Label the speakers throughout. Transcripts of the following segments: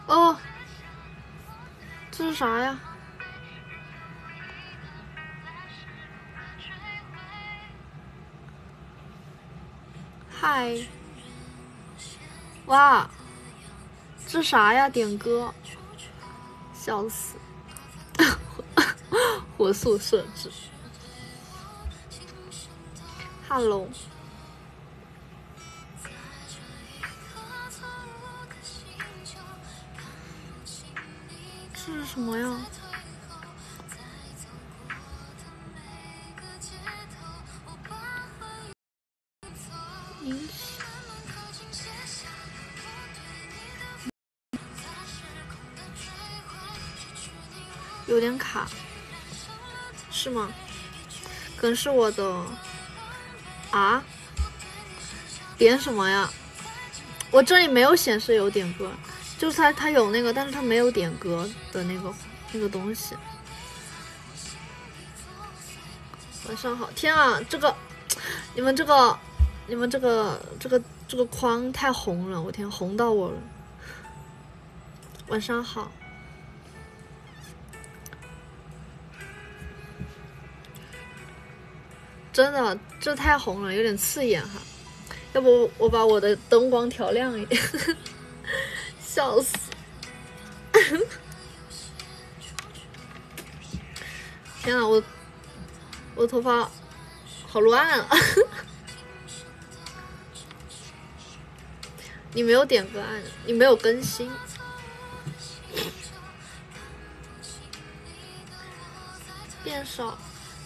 Speaker 1: 哦，这是啥呀？嗨，哇，这啥呀？点歌，笑死！火速设置。Hello，这是什么呀？有点卡，是吗？可能是我的啊？点什么呀？我这里没有显示有点歌，就是它有那个，但是它没有点歌的那个东西。晚上好，天啊，这个你们这个框太红了，我天，红到我了。晚上好。真的，这太红了，有点刺眼哈。要不我把我的灯光调亮一点，笑死！天啊，我头发好乱啊！你没有点歌按，你没有更新。变少。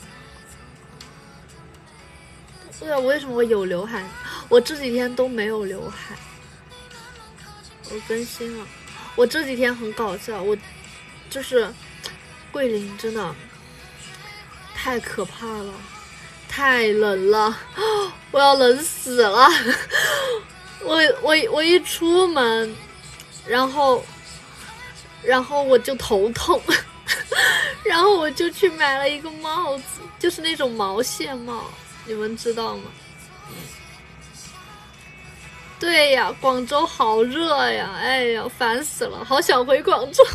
Speaker 1: 对啊，我为什么会有刘海？我这几天都没有刘海。我更新了，我这几天很搞笑，我就是桂林真的太可怕了，太冷了，我要冷死了。我一出门，然后我就头痛，然后我就去买了一个帽子，就是那种毛线帽，你们知道吗？对呀，广州好热呀！哎呀，烦死了，好想回广州。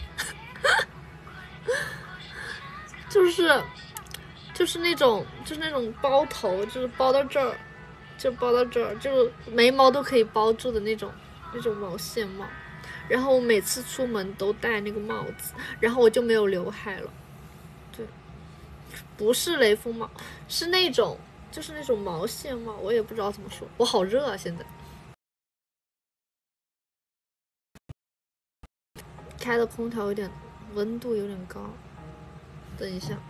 Speaker 1: 就是那种包头，就是包到这儿，就包到这儿，就眉毛都可以包住的那种毛线帽。然后我每次出门都戴那个帽子，然后我就没有刘海了。对，不是雷锋帽，是那种就是那种毛线帽，我也不知道怎么说。我好热啊，现在。开的空调有点温度有点高，等一下。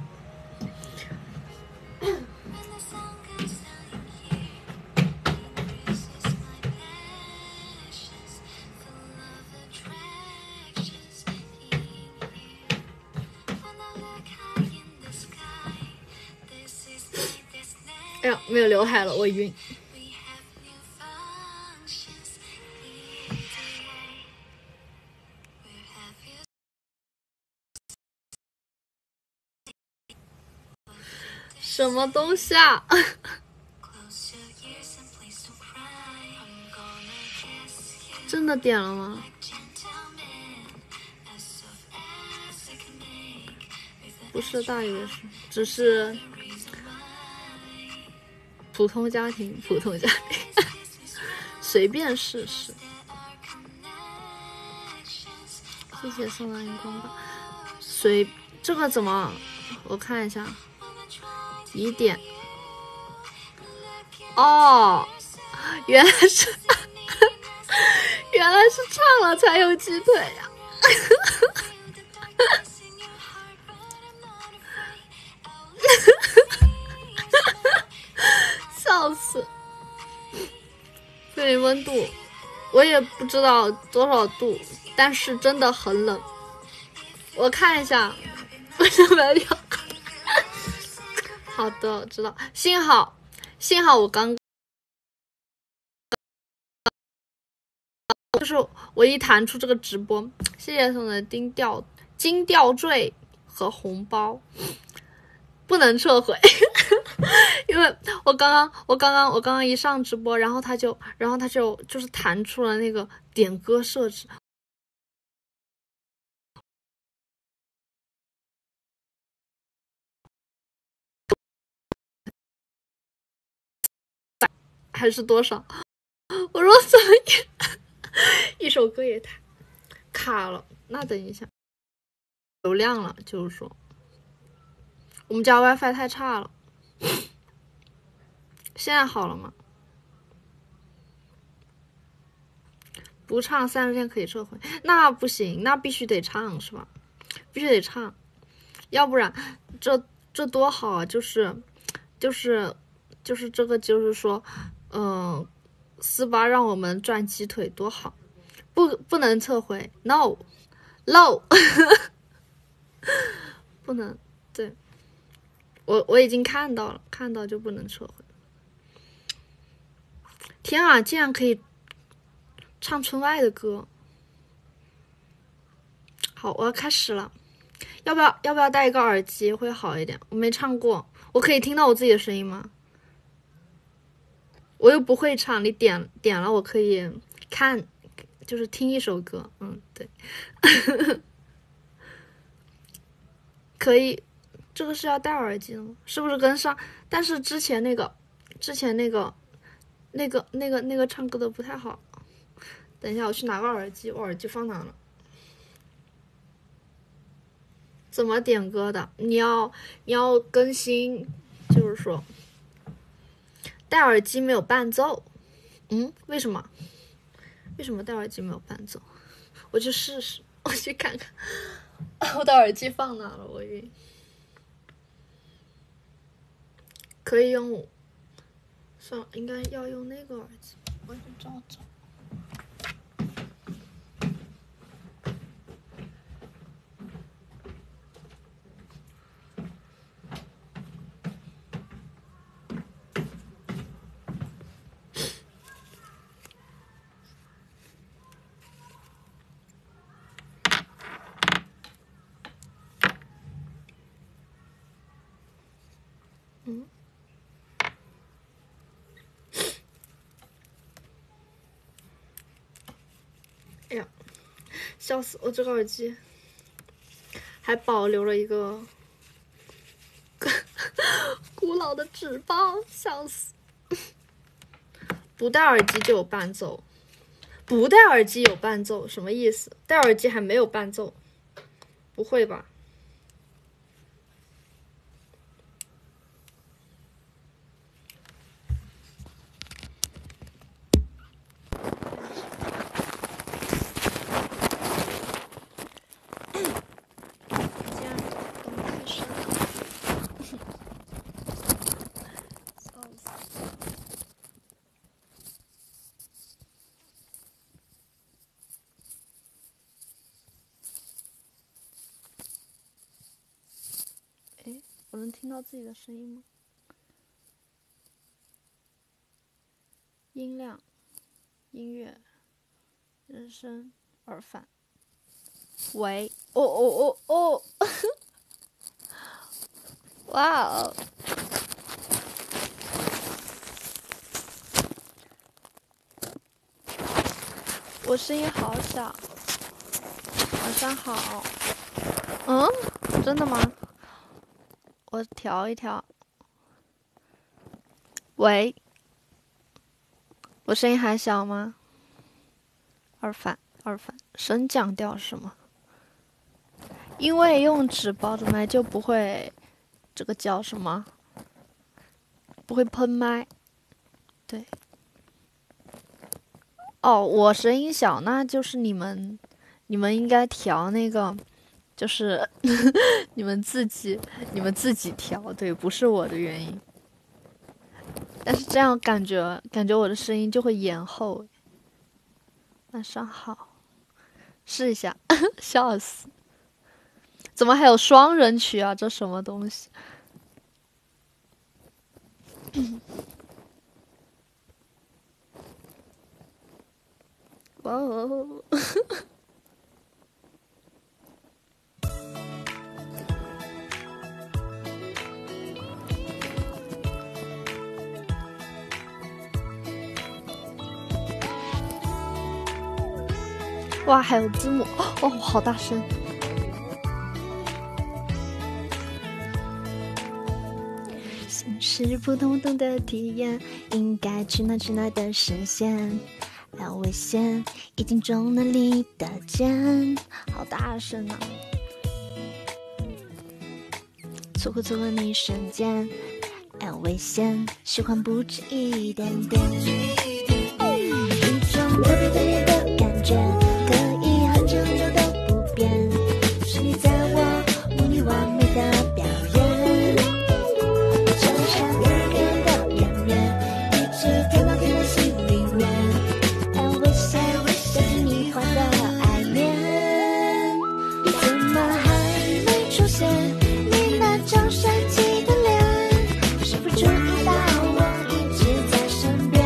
Speaker 1: 哎呀，没有刘海了，我晕。什么东西啊？真的点了吗？不是大学生，只是普通家庭，随便试试。谢谢送来荧光棒。这个怎么？我看一下，疑点。哦，原来是唱了才有鸡腿呀！笑死！对温度，我也不知道多少度，但是真的很冷。我看一下，为什么要？好的，知道。幸好我刚就是我一弹出这个直播，谢谢送的金吊坠和红包，不能撤回。因为我刚刚一上直播，然后他就是弹出了那个点歌设置， 还是多少？我说怎么也一首歌也太卡了。那等一下，流量了，就是说我们家 WiFi 太差了。现在好了吗？不唱30天可以撤回，那不行，那必须得唱是吧？必须得唱，要不然这多好啊！就是这个，就是说，488让我们赚鸡腿多好，不能撤回 ，no， 不能，对，我已经看到了，看到就不能撤回。天啊，竟然可以唱村外的歌！好，我要开始了，要不要戴一个耳机会好一点？我没唱过，我可以听到我自己的声音吗？我又不会唱，你点了，我可以看，就是听一首歌。对，可以。这个是要戴耳机的吗？是不是跟上？但是之前那个唱歌的不太好。等一下，我去拿个耳机，我耳机放哪了？怎么点歌的？你要更新，就是说戴耳机没有伴奏。为什么？为什么戴耳机没有伴奏？我去试试，我去看看。我的耳机放哪了？我以为可以用，算了，应该要用那个耳机。我去找。哎呀，笑死！我这个耳机还保留了一个古老的纸包，笑死！不戴耳机就有伴奏，不戴耳机有伴奏，什么意思？戴耳机还没有伴奏？不会吧？我能听到自己的声音吗？音量、音乐、人声、耳返。喂，哦，哇哦！我声音好小。晚上好。真的吗？我调一调。喂，我声音还小吗？二反，升降调是什么？因为用纸包着麦就不会，这个叫什么？不会喷麦。对。哦，我声音小，那就是你们应该调那个，就是你们自己调，对，不是我的原因。但是这样感觉我的声音就会延后。晚上好，试一下，笑死！怎么还有双人曲啊？这什么东西？哇哦！哇，还有字幕哦，好大声！心事
Speaker 2: 是普通的体验，应该去哪的实现。要危险，已经中了你的箭。好大声啊！错过你瞬间，要危险，喜欢不止一点点。一种特别的感觉，可以很久都不变，是你在我梦里完美的表演，就像一个人的绵绵，一直甜到心里面，要危险，带着你画的爱恋，怎么还没出现？你那张帅气的脸，是否注意到我一直在身边？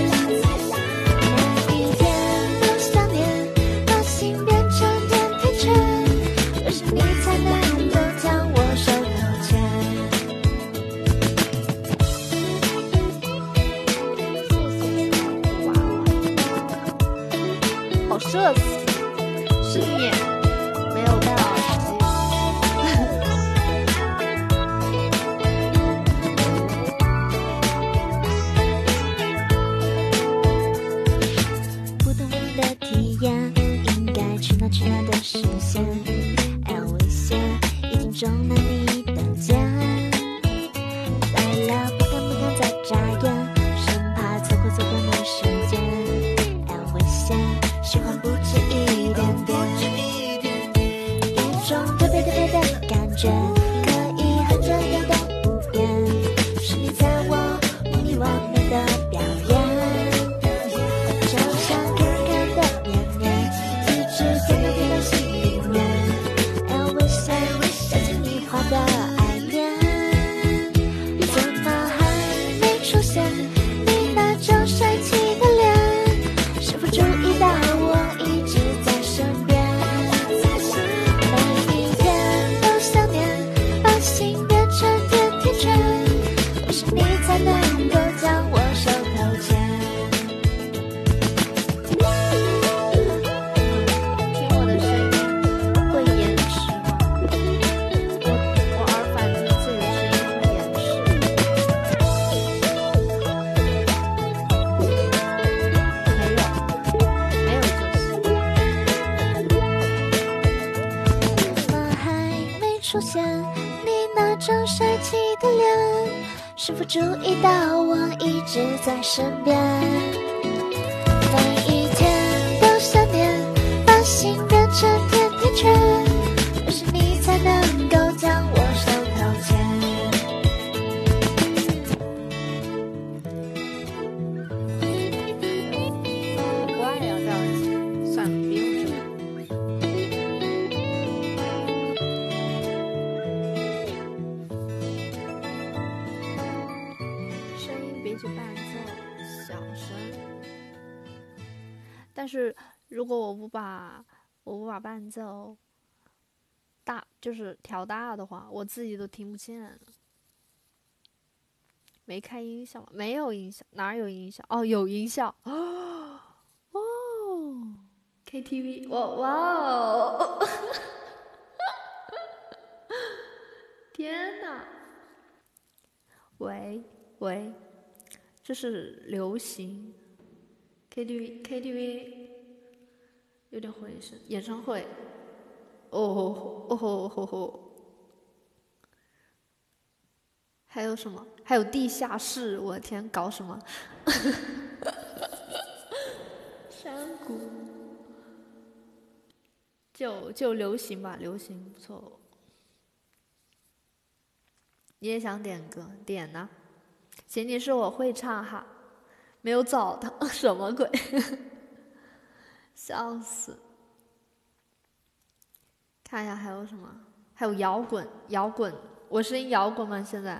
Speaker 2: 每一天都想念，把心变成甜甜圈，有时你才能够将我手头牵。好社死，是你没有戴耳机。不同的体验，应该去哪的实现。要危险，已经中了你的箭。来了，不敢再眨眼，生怕错过你时间。要危险，喜欢不止一点点。一种特别的感觉，可以很久都不变，是你在我梦里完美的表演，就像个人的绵绵，一直甜到心里面，要危险，带着你画的爱恋，怎么还没出现？你那张帅气的脸，是否注意到我一直在身边？每一天都想念，把心变成甜甜圈，有时你才能够将我手头牵。听我的声音会延迟吗？我耳返觉得自己的声音会延迟。没有就行。怎么还没出现？你那张帅气的脸，是否注意到我一直在身边？每一天都想念，把心变成甜甜圈，有时你才能够将我手头牵。我也要这样，算了，不用这个。声音比起伴奏小声，但是如果我不把伴奏大，就是调大的话，我自己都听不见。没开音效吗？没有音效，哪有音效？哦，有音效。哦，KTV，哇哦！天哪！喂，这是流行 KTV 有点回声，演唱会。哦，还有什么？还有地下室，我的天，搞什么？山谷，就流行吧，流行不错。你也想点歌？点呢？前提是我会唱哈，没有澡堂，什么鬼？笑死！看一下还有什么？还有摇滚，我声音摇滚吗？现在？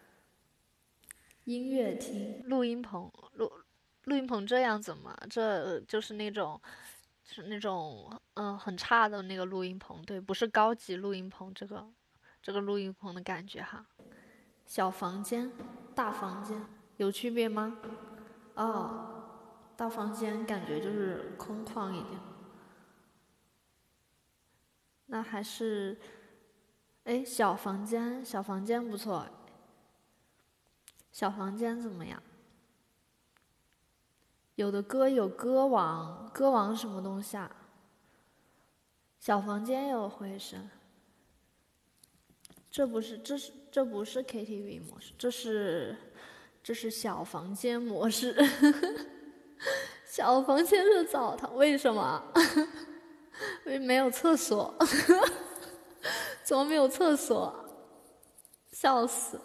Speaker 2: 音乐厅、录音棚，录音棚这样子吗？这就是那种，很差的那个录音棚，对，不是高级录音棚，这个录音棚的感觉哈。小房间、大房间有区别吗？哦，大房间感觉就是空旷一点。那还是，哎，小房间不错。
Speaker 1: 小房间怎么样？有的歌有歌王，歌王是什么东西啊？小房间有回声，这不是 KTV 模式，这是小房间模式。小房间是澡堂，为什么？因为没有厕所。怎么没有厕所？笑死！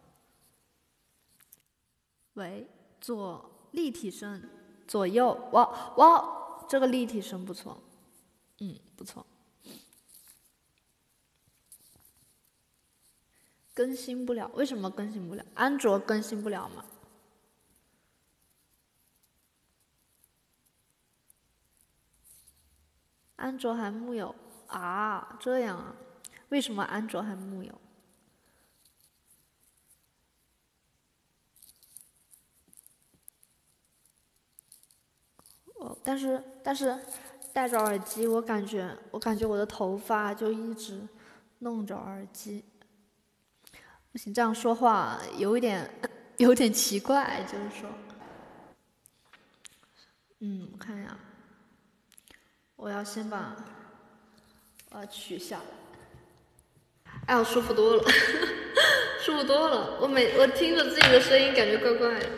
Speaker 1: 喂，做立体声，左右，哇，这个立体声不错，不错。更新不了，为什么更新不了？安卓更新不了吗？安卓还木有啊？这样啊？为什么安卓还木有？但是戴着耳机，我感觉我的头发就一直弄着耳机。不行，这样说话有点奇怪，就是说，我看一下，我要先把取下来。哎，我舒服多了，舒服多了。我听着自己的声音，感觉怪怪的。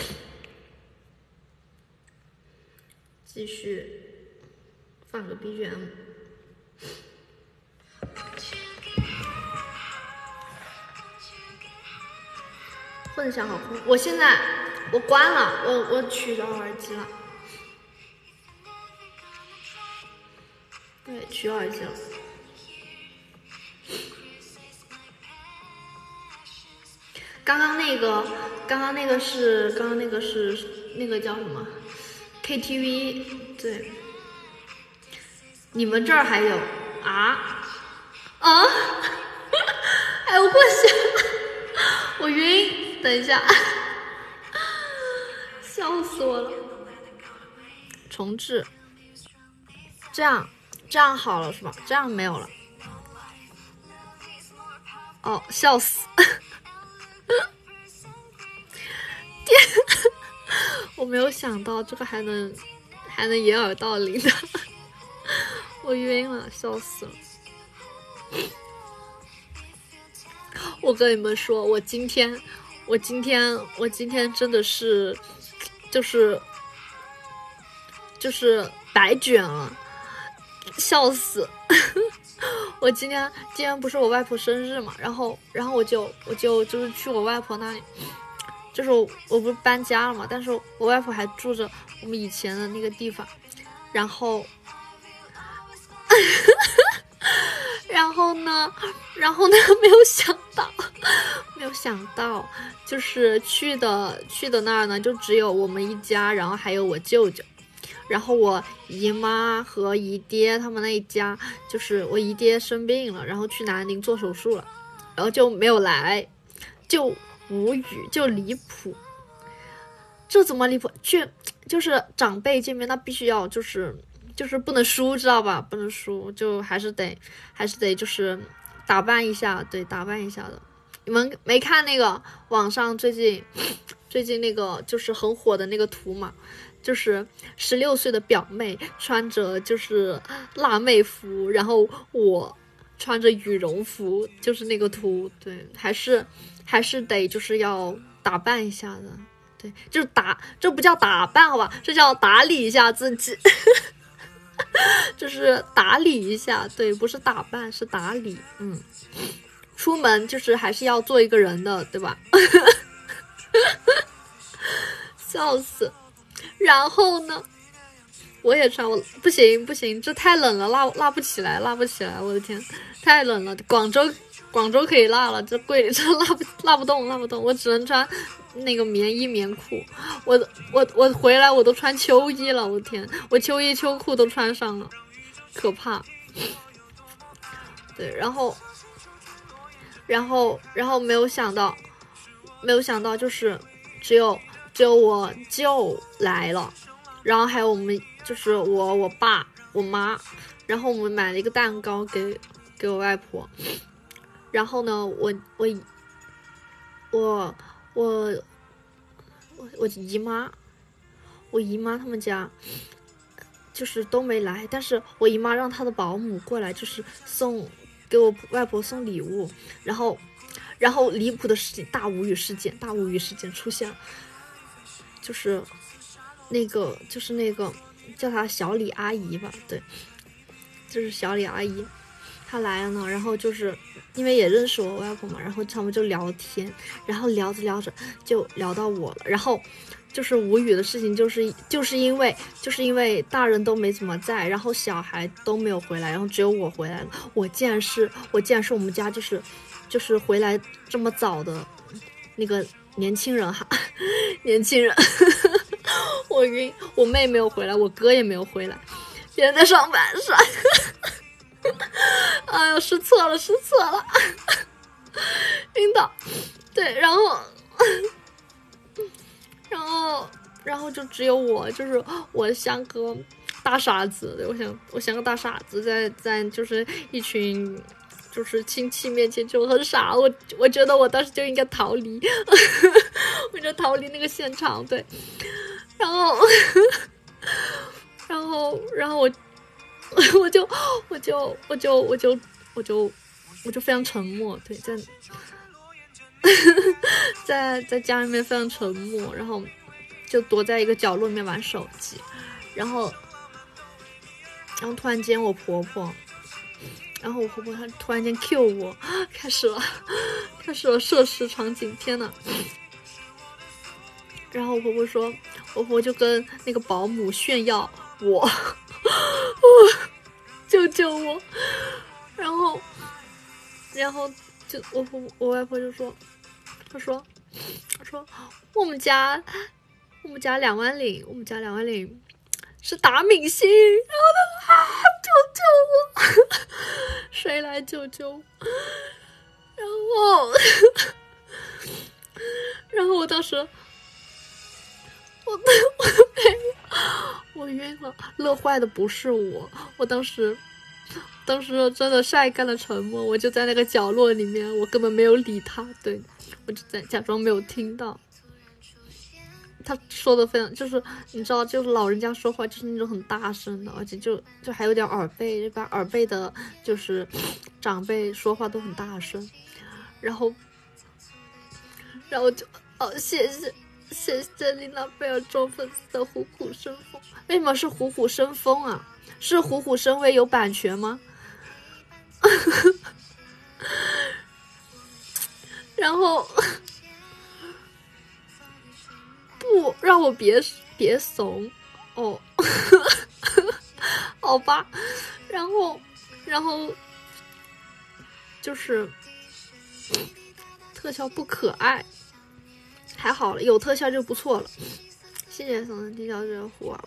Speaker 1: 继续放个 BGM。混响好空，我现在关了，我取着耳机了。对，取耳机了。刚刚那个是那个叫什么 KTV？ 对，你们这儿还有啊？哎，我过去，我晕，等一下，笑死我了。重置，这样好了是吧？这样没有了。哦，笑死！天，我没有想到这个还能掩耳盗铃的，我晕了，笑死了。我跟你们说，我今天真的是就是白卷了，笑死！我今天不是我外婆生日嘛，然后我就是去我外婆那里，就是我不是搬家了嘛，但是我外婆还住着我们以前的那个地方，然后没有想到，就是去的那儿呢，就只有我们一家，然后还有我舅舅，然后我姨妈和姨爹他们那一家，就是我姨爹生病了，然后去南宁做手术了，然后就没有来，就无语，就离谱。这怎么离谱？就是长辈见面，那必须要就是不能输，知道吧？不能输，就还是得就是打扮一下，对，打扮一下的。你们没看那个网上最近那个就是很火的那个图嘛？就是16岁的表妹穿着就是辣妹服，然后我穿着羽绒服，就是那个图。对，还是得就是要打扮一下的。对，就是这不叫打扮好吧，这叫打理一下自己。就是打理一下，对，不是打扮，是打理。出门就是还是要做一个人的，对吧？笑死！然后呢，我也穿，不行，这太冷了，拉不起来，我的天，太冷了。广州可以拉了，这柜里这拉不动，我只能穿那个棉衣棉裤。我回来我都穿秋衣了，我的天，我秋衣秋裤都穿上了，可怕。对，然后没有想到就是只有我舅来了，然后还有我们就是我爸我妈，然后我们买了一个蛋糕给我外婆，然后呢我我姨妈，我姨妈他们家就是都没来，但是我姨妈让她的保姆过来，就是给我外婆送礼物，然后离谱的事情，大无语事件出现了，就是那个叫她小李阿姨吧，对，就是小李阿姨，她来了呢，然后就是因为也认识我外婆嘛，然后他们就聊天，然后聊着聊着就聊到我了，然后就是无语的事情，就是因为大人都没怎么在，然后小孩都没有回来，然后只有我回来了，我竟然是我们家就是回来这么早的那个年轻人哈，年轻人，我晕，我妹没有回来，我哥也没有回来，别人在上班上。哎呀，失策了，晕倒。对，然后就只有我，就是我像个大傻子，对，我像个大傻子，在就是一群就是亲戚面前就很傻，我觉得我当时就应该逃离，我就逃离那个现场，对，然后我就非常沉默，对，在家里面非常沉默，然后就躲在一个角落里面玩手机，然后突然间我婆婆她突然间 Q 我，开始了社死场景，天哪！然后我婆婆就跟那个保姆炫耀我，救救我！然后就我外婆就说，她说我们家2万零，是大明星，然后她救救我，谁来救救我？然后我当时。我晕了，乐坏的不是我当时真的晒干了沉默，我就在那个角落里面，我根本没有理他，对，我就在假装没有听到。他说的非常，就是你知道，就是老人家说话就是那种很大声的，而且就还有点耳背，一般耳背的，就是长辈说话都很大声，然后就谢谢丽娜贝尔中粉丝的虎虎生风。为什么是虎虎生风啊？是虎虎生威有版权吗？然后不让我别怂哦，好吧。然后就是特效不可爱。还好了，有特效就不错了。谢谢松的地胶这个虎娃娃。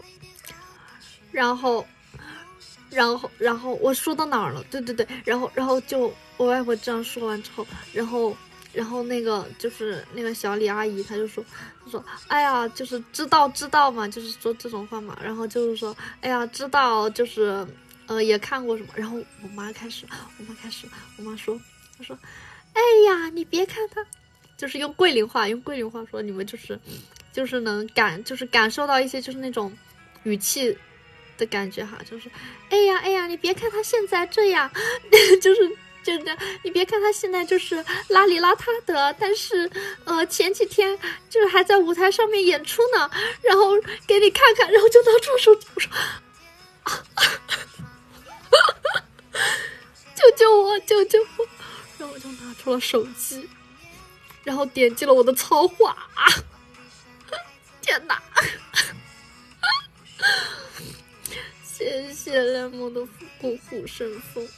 Speaker 1: 然后我说到哪儿了？对，然后就我外婆这样说完之后，然后那个就是那个小李阿姨，她说，哎呀，就是知道嘛，就是说这种话嘛。然后就是说，哎呀，知道就是也看过什么。然后我妈说，她说，哎呀，你别看她。就是用桂林话说，你们就是能感受到一些就是那种语气的感觉哈，就是哎呀，你别看他现在这样，就是你别看他现在就是邋里邋遢的，但是前几天就是还在舞台上面演出呢，然后给你看看，然后就拿出手机，我说救我，然后我就拿出了手机。然后点击了我的超话，天哪！谢谢恋梦的虎虎生风。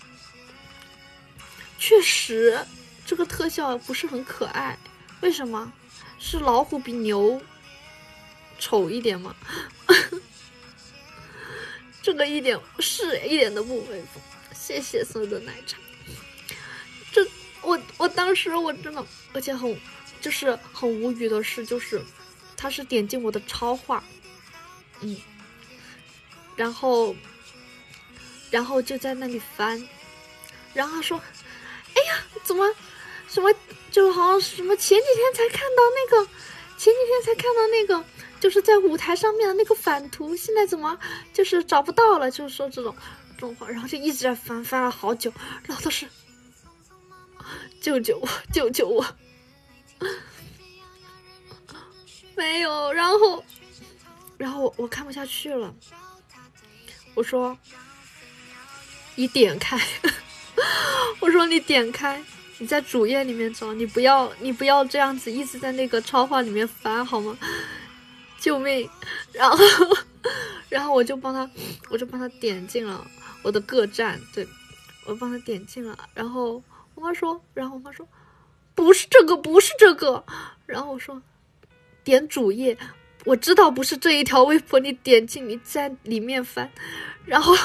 Speaker 1: 确实，这个特效不是很可爱，为什么？是老虎比牛丑一点吗？这个一点都不威风。谢谢所有的奶茶。我当时我真的，而且很无语的是，就是他是点进我的超话，然后就在那里翻，然后他说，哎呀，怎么什么就好像什么前几天才看到那个，就是在舞台上面的那个反图，现在怎么就是找不到了？就是说这种话，然后就一直在翻了好久，然后都是救救我，救救我，没有，然后我看不下去了，我说你点开，我说你点开。你在主页里面找，你不要这样子一直在那个超话里面翻好吗？救命！然后我就帮他点进了我的个站，对，我帮他点进了。然后我妈说不是这个，然后我说点主页，我知道不是这一条微博，你点进，你在里面翻，然后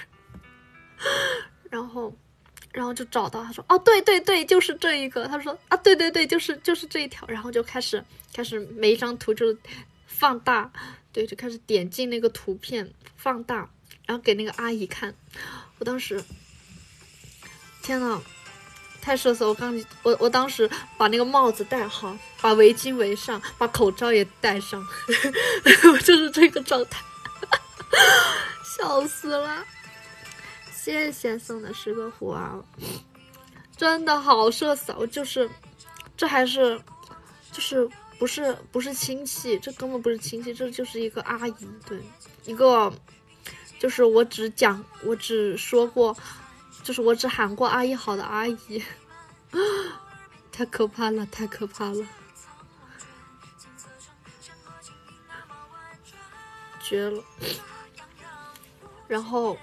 Speaker 1: 就找到，他说哦对，就是这一个，他说啊对，就是这一条，然后就开始每一张图就放大，对，就开始点进那个图片放大，然后给那个阿姨看。我当时天呐，太社死！我当时把那个帽子戴好，把围巾围上，把口罩也戴上，我就是这个状态，笑死了。谢谢送的10个虎娃娃，真的好社死！就是这还是就是不是亲戚，这根本不是亲戚，这就是一个阿姨，对，一个就是我只说过，就是我只喊过阿姨好的阿姨，太可怕了，绝了。然后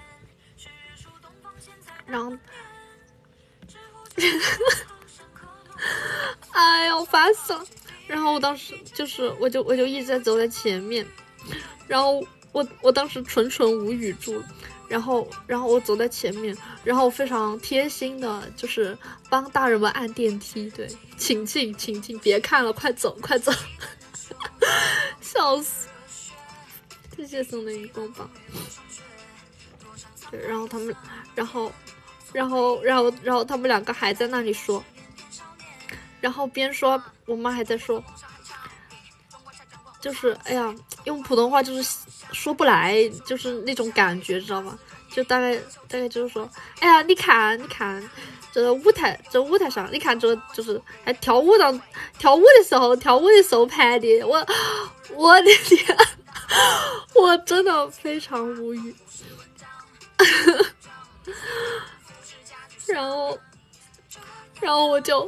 Speaker 1: 哎呀，我烦死了。然后我当时我就一直在走在前面，然后我当时蠢无语住，然后我走在前面，然后我非常贴心的就是帮大人们按电梯，对，请进，别看了，快走，笑死！谢谢送的荧光棒。对，然后他们两个还在那里说，然后边说我妈还在说，就是哎呀，用普通话就是说不来，就是那种感觉，知道吗？就大概就是说，哎呀，你看这舞台上，你看这就是还跳舞的时候拍的，我的天，我真的非常无语。然后我就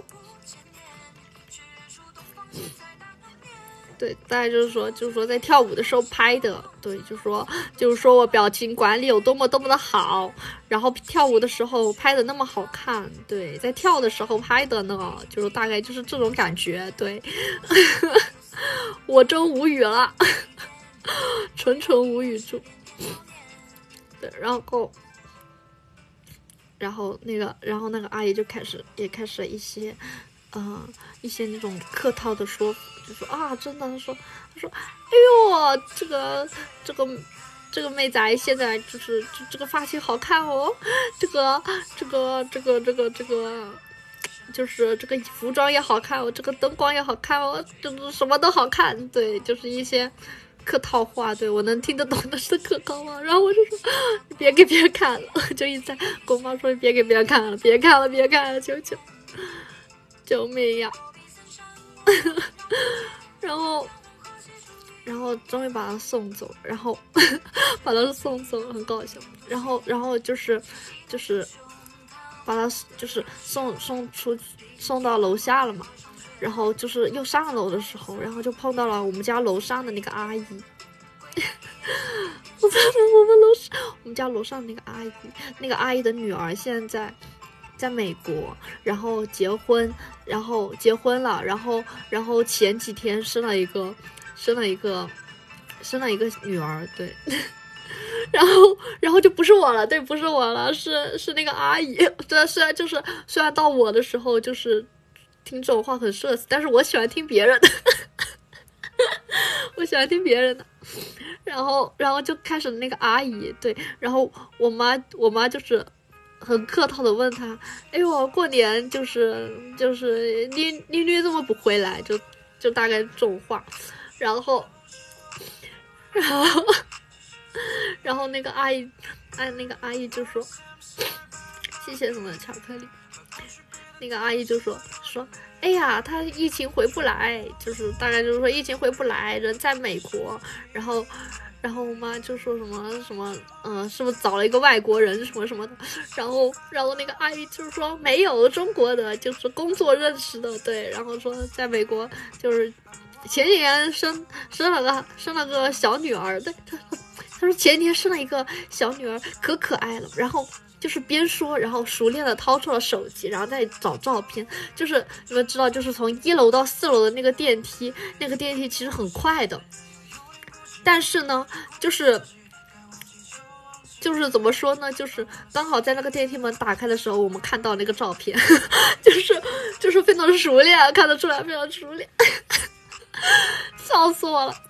Speaker 1: 对，大概就是说在跳舞的时候拍的，对，就是说我表情管理有多么的好，然后跳舞的时候拍的那么好看，对，在跳的时候拍的呢，就是大概就是这种感觉，对，我真无语了，纯无语住，对，然后那个阿姨就开始一些那种客套的说，就说啊，真的，他说，哎呦，这个妹仔现在就是这个发型好看哦，这个就是这个服装也好看哦，这个灯光也好看哦，就是什么都好看，对，就是一些客套话，对，我能听得懂的是客套话，然后我就说你别给别人看了，就一直在跟我妈说别给别人看了，别看了，救命呀！然后终于把他送走，然后把他送走了，很搞笑。然后就是把他就是送到楼下了嘛。然后就是又上楼的时候，然后就碰到了我们家楼上的那个阿姨。我们家楼上那个阿姨的女儿现在在美国，然后结婚了，然后前几天生了一个女儿，对。然后就不是我了，对，不是我了，是那个阿姨。这虽然到我的时候就是听这种话很社死，但是我喜欢听别人的，我喜欢听别人的。然后就开始那个阿姨，对，然后我妈就是很客套的问他，哎呦，过年就是你怎么不回来？就大概这种话，然后那个阿姨，那个阿姨就说谢谢什么巧克力，那个阿姨就说，哎呀，他疫情回不来，就是大概就是说疫情回不来，人在美国，然后我妈就说什么，是不是找了一个外国人什么什么的，然后那个阿姨就说没有，中国的，就是工作认识的，对，然后说在美国就是前几年生了个小女儿，对，他说前年生了一个小女儿，可爱了，然后。就是边说，然后熟练的掏出了手机，然后再找照片。就是你们知道，就是从1楼到4楼的那个电梯，其实很快的，但是呢，就是怎么说呢？就是刚好在那个电梯门打开的时候，我们看到那个照片，就是非常熟练，看得出来非常熟练，笑死我了。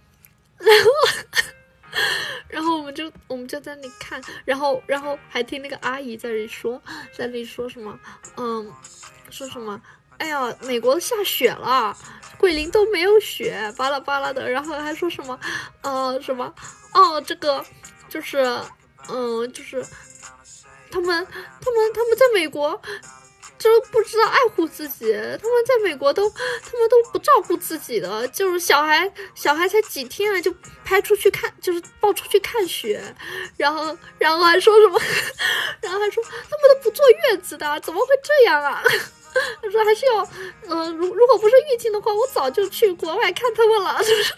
Speaker 1: 然后我们就在那里看，然后还听那个阿姨在那里说什么，说什么，哎呀，美国下雪了，桂林都没有雪，巴拉巴拉的，然后还说什么，什么，这个就是，就是他们在美国。就不知道爱护自己，他们在美国他们都不照顾自己的，就是小孩才几天啊，就拍出去看，就是抱出去看雪，然后还说什么，然后还说他们都不坐月子的，怎么会这样啊？他说还是要，如果不是疫情的话，我早就去国外看他们了，是不是？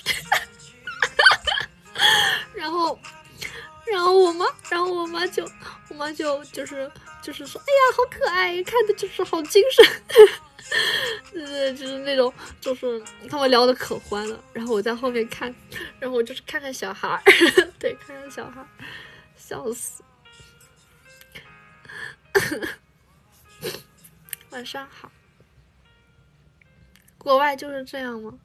Speaker 1: 然后我妈就是说，哎呀，好可爱，看的就是好精神，就是那种，就是他们聊的可欢了。然后我在后面看，然后我就是看小孩，对，看小孩，笑死。晚上好。国外就是这样吗？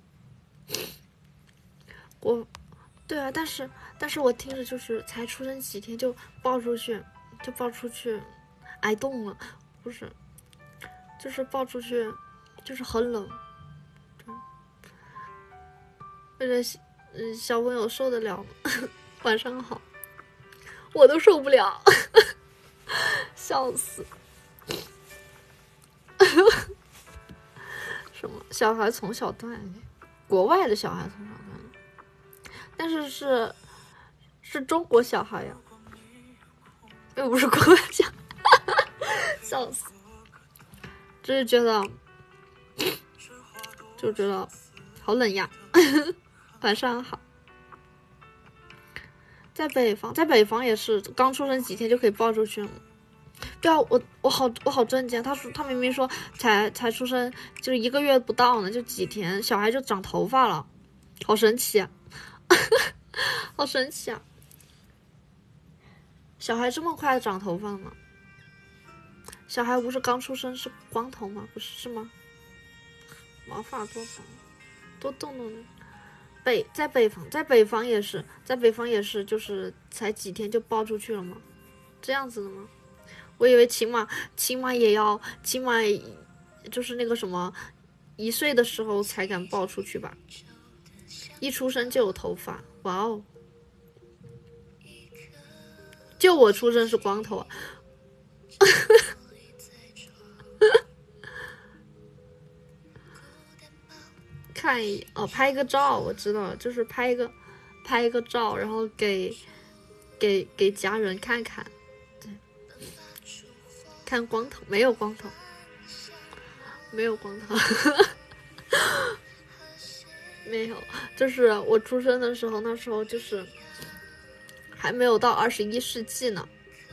Speaker 1: 对啊，但是我听着就是才出生几天就抱出去，挨冻了，不是，就是抱出去，就是很冷，为了小朋友受得了吗？晚上好，我都受不了，笑死。什么小孩从小锻炼？国外的小孩从小锻炼，但是是中国小孩呀，又不是国外小孩，笑死。就是觉得好冷呀。晚上好。在北方也是刚出生几天就可以抱出去了。对啊，我好震惊，他明明说才出生就是1个月不到呢，就几天小孩就长头发了，好神奇啊。好神奇啊，小孩这么快长头发了吗？小孩不是刚出生是光头吗？不是吗？毛发多长多动动的。在北方也是，就是才几天就抱出去了吗？这样子的吗？我以为起码就是那个什么1岁的时候才敢抱出去吧，一出生就有头发，哇哦！就我出生是光头啊。看一眼拍个照，我知道了，就是拍一个照，然后给家人看看。对，看光头，没有光头，没有光头。没有，就是我出生的时候，那时候就是还没有到21世纪呢。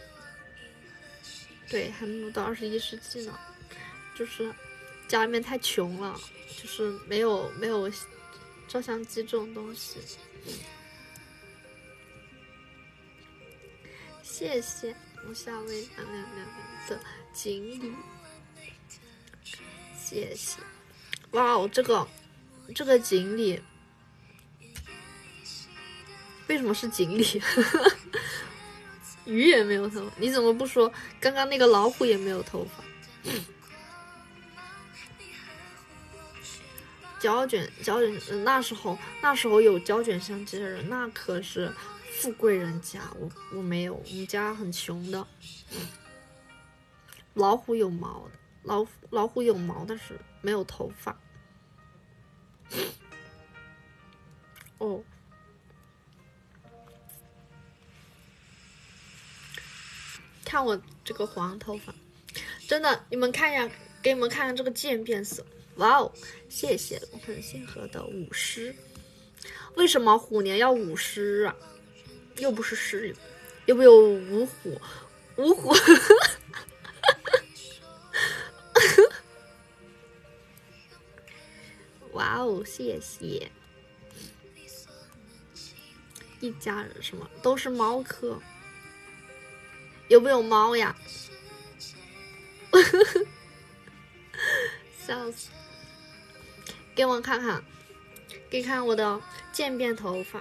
Speaker 1: 对，还没有到21世纪呢，就是家里面太穷了，就是没有照相机这种东西。谢谢我夏威2的锦鲤，谢谢。哇哦，这个锦鲤为什么是锦鲤？ 鱼也没有头发，你怎么不说刚刚那个老虎也没有头发？胶卷，那时候有胶卷相机的人，那可是富贵人家。我没有，我们家很穷的。老虎有毛的，老虎有毛，但是没有头发。哦，看我这个黄头发，真的，你们看一下，给你们看看这个渐变色。哇哦，谢谢很星河的舞狮。为什么虎年要舞狮啊？又不是狮，又不有五虎，五虎。哇哦，谢谢。一家人什么都是猫科，有没有猫呀？笑死！给我看看，给看我的渐变头发，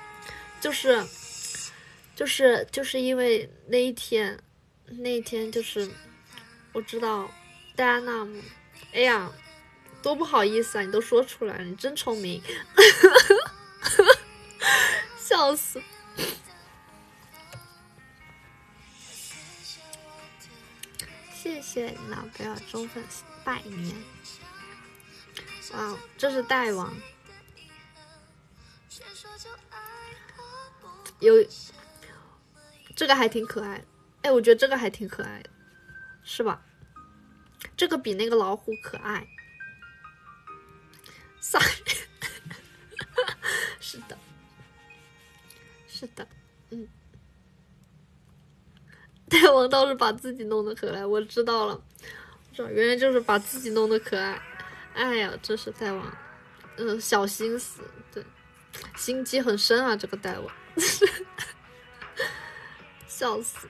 Speaker 1: 就是因为那一天就是我知道戴安娜，哎呀，多不好意思啊！你都说出来了，你真聪明，笑死！谢谢老贝尔忠粉拜年。哇，这是大王，有这个还挺可爱，哎，我觉得这个还挺可爱的，是吧？这个比那个老虎可爱。sorry 是的，是的，大王倒是把自己弄得可爱，我知道了，原来就是把自己弄得可爱。哎呀，这是大王，小心思，对，心机很深啊，这个大王，笑死！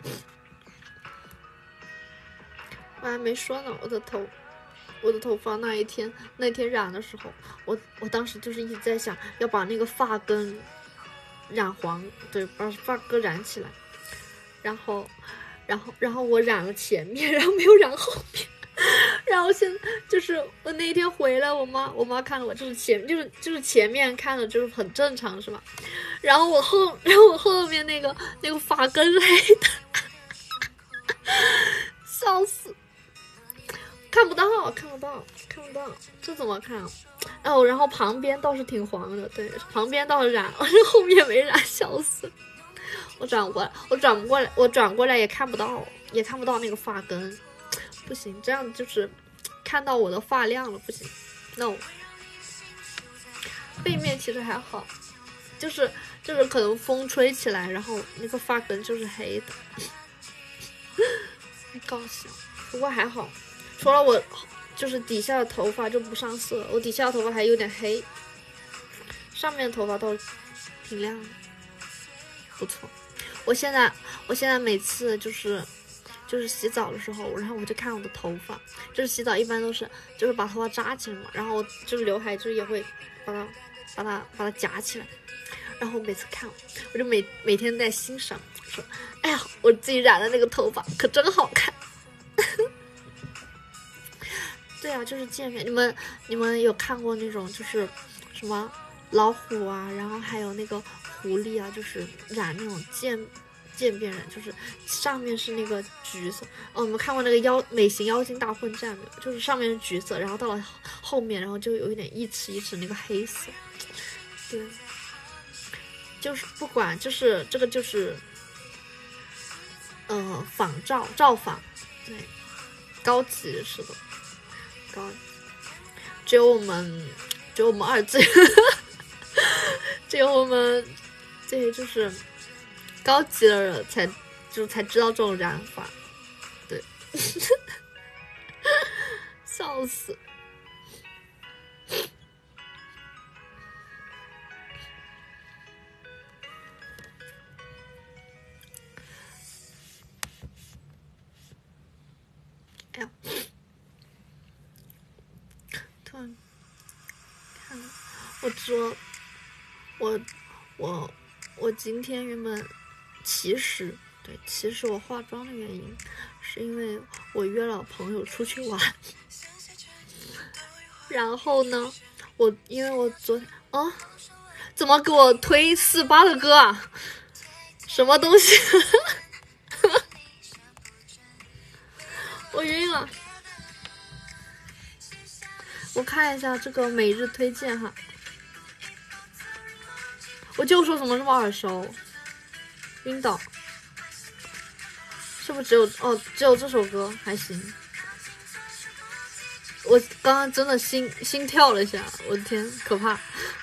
Speaker 1: 我还没说呢，我的头发那天染的时候，我当时就是一直在想要把那个发根染黄，对，把发根染起来，然后我染了前面，然后没有染后面。然后就是我那一天回来，我妈看了我，就是前面看的就是很正常是吧？然后我后面那个发根是黑的，笑死！看不到，这怎么看啊？哦，然后旁边倒是挺黄的，对，旁边倒是染了，后面没染，笑死！我转过来也看不到那个发根。不行，这样就是看到我的发量了，不行 ，no。背面其实还好，就是可能风吹起来，然后那个发根就是黑的，太搞笑。不过还好，除了我就是底下的头发就不上色，我底下的头发还有点黑，上面的头发倒挺亮的，不错。我现在每次就是洗澡的时候，然后我就看我的头发，就是洗澡一般都是就是把头发扎起来嘛，然后就是刘海就是也会把它夹起来，然后每次看我就每天在欣赏，说哎呀，我自己染的那个头发可真好看。对啊，就是渐变，你们有看过那种就是什么老虎啊，然后还有那个狐狸啊，就是染那种渐变染，就是上面是那个橘色。哦，我们看过那个美型妖精大混战没有？就是上面是橘色，然后到了后面，然后就有一点一尺一尺那个黑色。对，就是不管，就是这个就是造仿，对，高级是的，高级，只有我们二次元，只有我们对就是高级的人才知道这种染法，对，笑死。哎呀，突然看，我今天原本其实对，其实我化妆的原因是因为我约了朋友出去玩，然后呢，因为我昨天怎么给我推48的歌啊？什么东西？我晕了。我看一下这个每日推荐哈，我就说怎么这么耳熟，晕倒。是不是只有这首歌还行？我刚刚真的心跳了一下，我的天，可怕！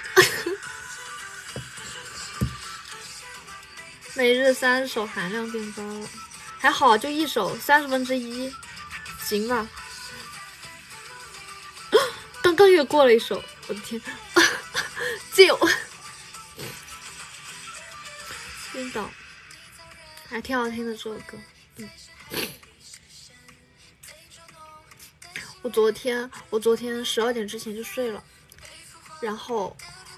Speaker 1: 每日30首含量变高了，还好就一首1/30，行吧。刚刚越过了一首，我的天，救！晕倒，还挺好听的这首歌。我昨天12点之前就睡了，然后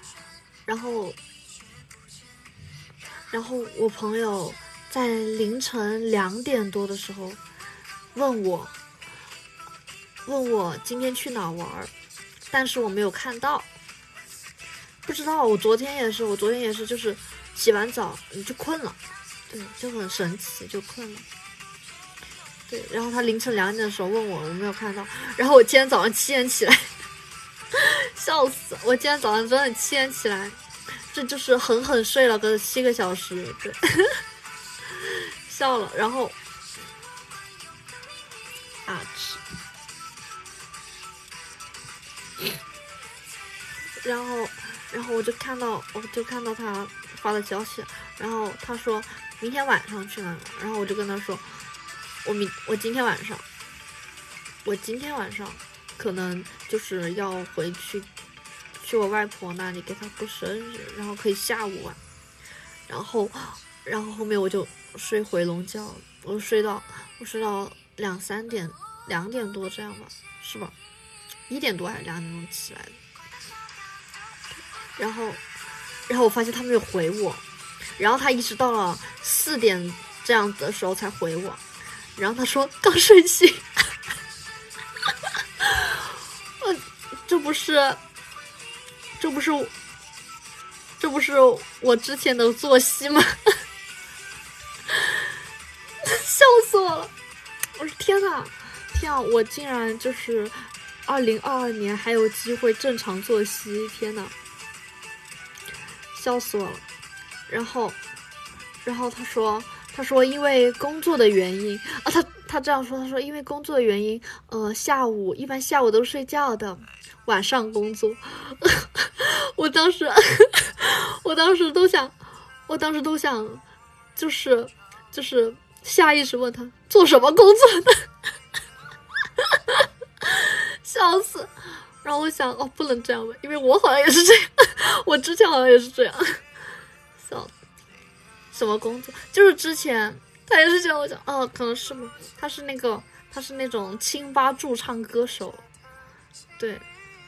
Speaker 1: 我朋友在凌晨2点多的时候问我今天去哪玩，但是我没有看到，不知道。我昨天也是，就是洗完澡你就困了，对，就很神奇，就困了。对，然后他凌晨2点的时候问我没有看到，然后我今天早上7点起来，笑死！我今天早上真的7点起来，这就是狠睡了个7个小时，对，笑了。然后然后我就看到他发的消息，然后他说明天晚上去哪儿，然后我就跟他说我今天晚上可能就是要回去我外婆那里给她过生日，然后可以下午玩，然后后面我就睡回笼觉了，我睡到2点多这样吧，是吧？1点多还是2点钟起来的，然后我发现他没有回我，然后他一直到了4点这样的时候才回我，然后他说刚睡醒。这不是我之前的作息吗？笑死我了！我说天哪，我竟然就是2022年还有机会正常作息，天哪，笑死我了。然后他说因为工作的原因啊，他这样说，他说因为工作的原因，一般下午都睡觉的，晚上工作。我当时都想，就是下意识问他做什么工作的，笑死。然后我想不能这样问，因为我好像也是这样，我之前好像也是这样，笑死。什么工作？就是之前他也是这样，我讲可能是吗？他是那种清吧驻唱歌手，对。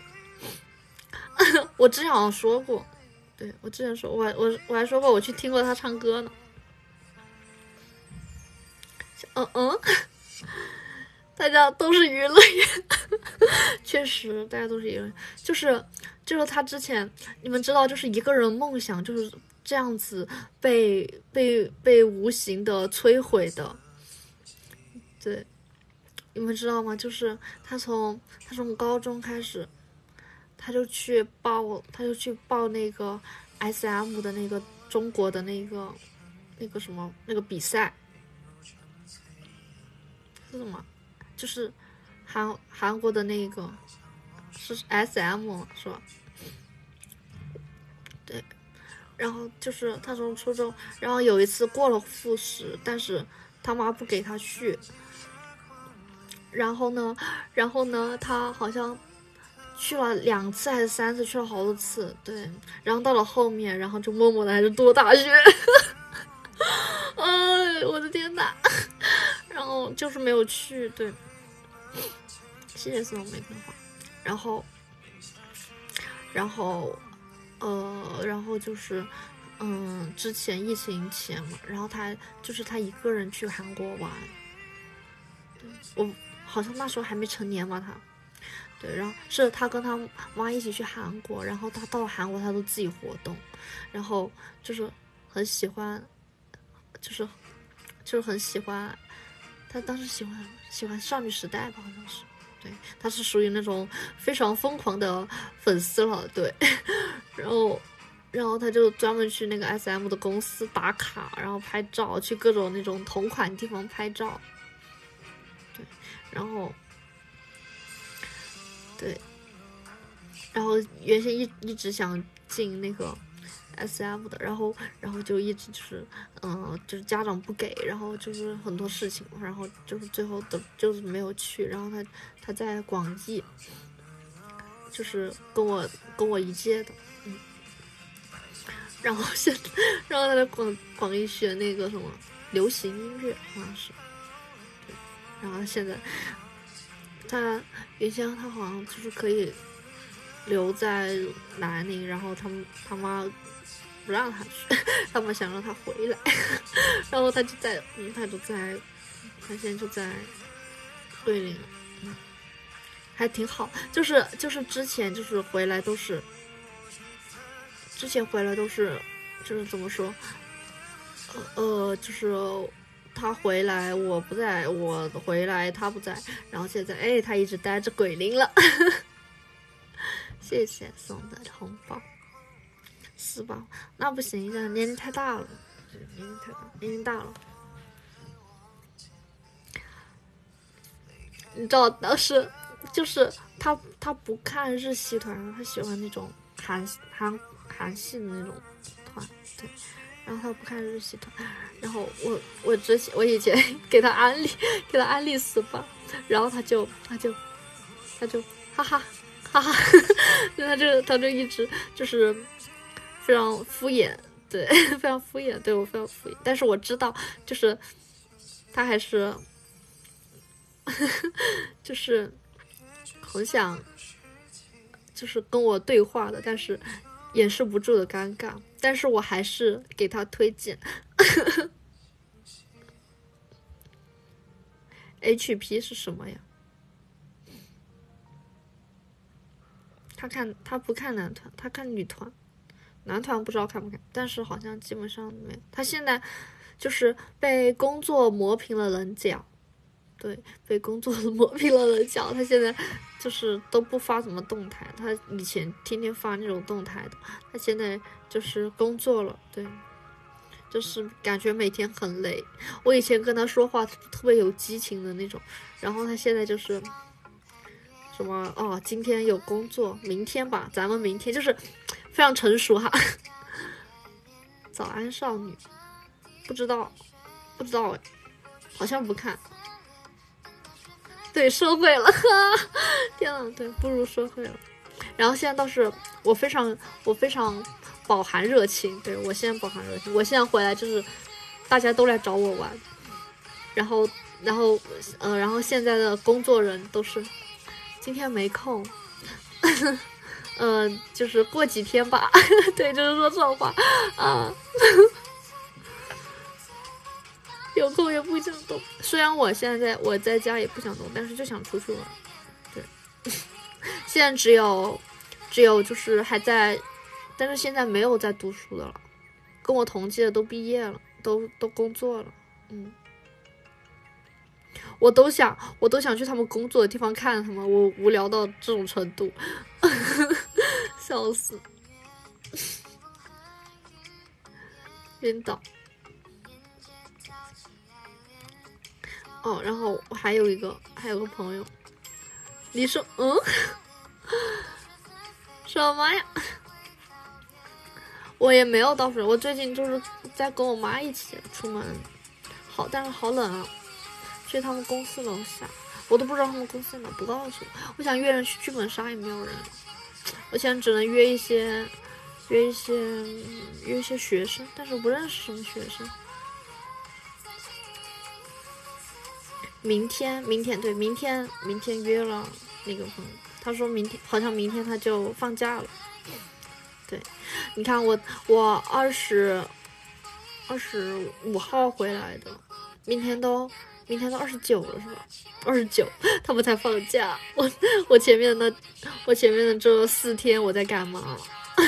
Speaker 1: 我之前好像说过，对，我之前说，我还说过我去听过他唱歌呢。大家都是娱乐业，确实大家都是娱乐，就是他之前你们知道，就是一个人梦想就是这样子被无形的摧毁的，对，你们知道吗？就是他从高中开始。他就去报那个 SM 的那个中国的那个比赛，是什么？就是韩国的那个是 SM 是吧？对，然后就是他从初中，然后有一次过了复试，但是他妈不给他去，然后呢，他好像。去了2次还是3次，去了好多次，对。然后到了后面，然后就默默的还是读大学。哎，我的天哪！然后就是没有去，对。谢谢送玫瑰花。然后就是之前疫情前嘛，然后他一个人去韩国玩，我好像那时候还没成年吧他。对，然后是他跟他妈一起去韩国，然后他到了韩国他都自己活动，然后就是很喜欢，就是很喜欢，他当时喜欢少女时代吧，好像是，对，他是属于那种非常疯狂的粉丝了，对，然后他就专门去那个 SM 的公司打卡，然后拍照，去各种那种同款地方拍照，对，然后。对，然后原先一直想进那个 SF 的，然后就一直就是家长不给，然后就是很多事情，然后就是最后就是没有去，然后他在广义，就是跟我一届的，然后他在广义学那个什么流行音乐，好像是，对，然后现在。他原先他好像就是可以留在南宁，然后他妈不让他去，他们想让他回来，然后他现在就在桂林，还挺好，就是之前就是回来都是，就是怎么说，就是。他回来我不在，我回来他不在，然后现在他一直待着鬼灵了，谢谢送的红包，是吧？那不行，这年龄太大了，年龄大了。你知道当时就是他不看日系团，他喜欢那种韩系的那种团，对。然后他不看日系团，然后我以前给他安利SPA，然后他就哈哈，他就一直就是非常敷衍，对，非常敷衍，对我非常敷衍，但是我知道就是他还是就是很想就是跟我对话的，但是掩饰不住的尴尬，但是我还是给他推荐HP 是什么呀？他不看男团，他看女团，男团不知道看不看，但是好像基本上没有。他现在就是被工作磨平了棱角，对，被工作磨平了棱角。他现在就是都不发什么动态，他以前天天发那种动态的，他现在就是工作了，对，就是感觉每天很累。我以前跟他说话特别有激情的那种，然后他现在就是什么今天有工作，明天吧，咱们明天，就是非常成熟哈。早安少女，不知道哎，好像不看。对，社会了，天呐，对，步入社会了。然后现在倒是我非常饱含热情，对，我现在饱含热情。我现在回来就是大家都来找我玩，然后现在的工作人都是今天没空，就是过几天吧，对，就是说这种话啊。有空也不想动，虽然我现在我在家也不想动，但是就想出去玩。对，现在只有就是还在，但是现在没有在读书的了，跟我同届的都毕业了，都工作了。我都想去他们工作的地方看他们，我无聊到这种程度，笑死，晕倒。然后我还有个朋友，你说什么呀？我也没有到时，我最近就是在跟我妈一起出门，但是好冷啊，去他们公司楼下，我都不知道他们公司在哪，不告诉我。我想约人去剧本杀也没有人，我现在只能约一些学生，但是我不认识什么学生。明天对，明天约了那个朋友，他说明天好像明天他就放假了， 对，你看我25号回来的，明天都29了是吧？29，他们才放假。我前面的这4天我在干嘛？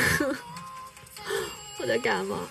Speaker 1: 我在干嘛？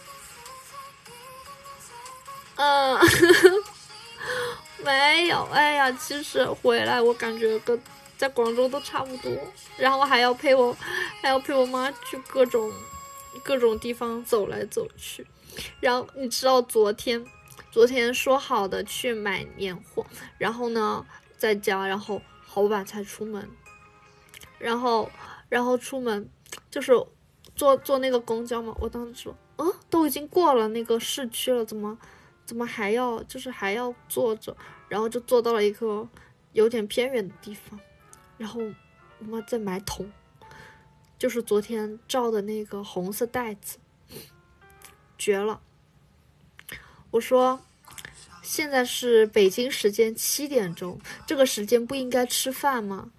Speaker 1: 没有。哎呀，其实回来我感觉跟在广州都差不多，然后还要陪我妈去各种地方走来走去。然后你知道昨天说好的去买年货，然后呢在家，然后好晚才出门，然后出门就是坐那个公交嘛，我当时说，都已经过了那个市区了，怎么还要坐着，然后就坐到了一个有点偏远的地方，然后我妈在买桶，就是昨天照的那个红色袋子，绝了。我说现在是北京时间7点钟，这个时间不应该吃饭吗？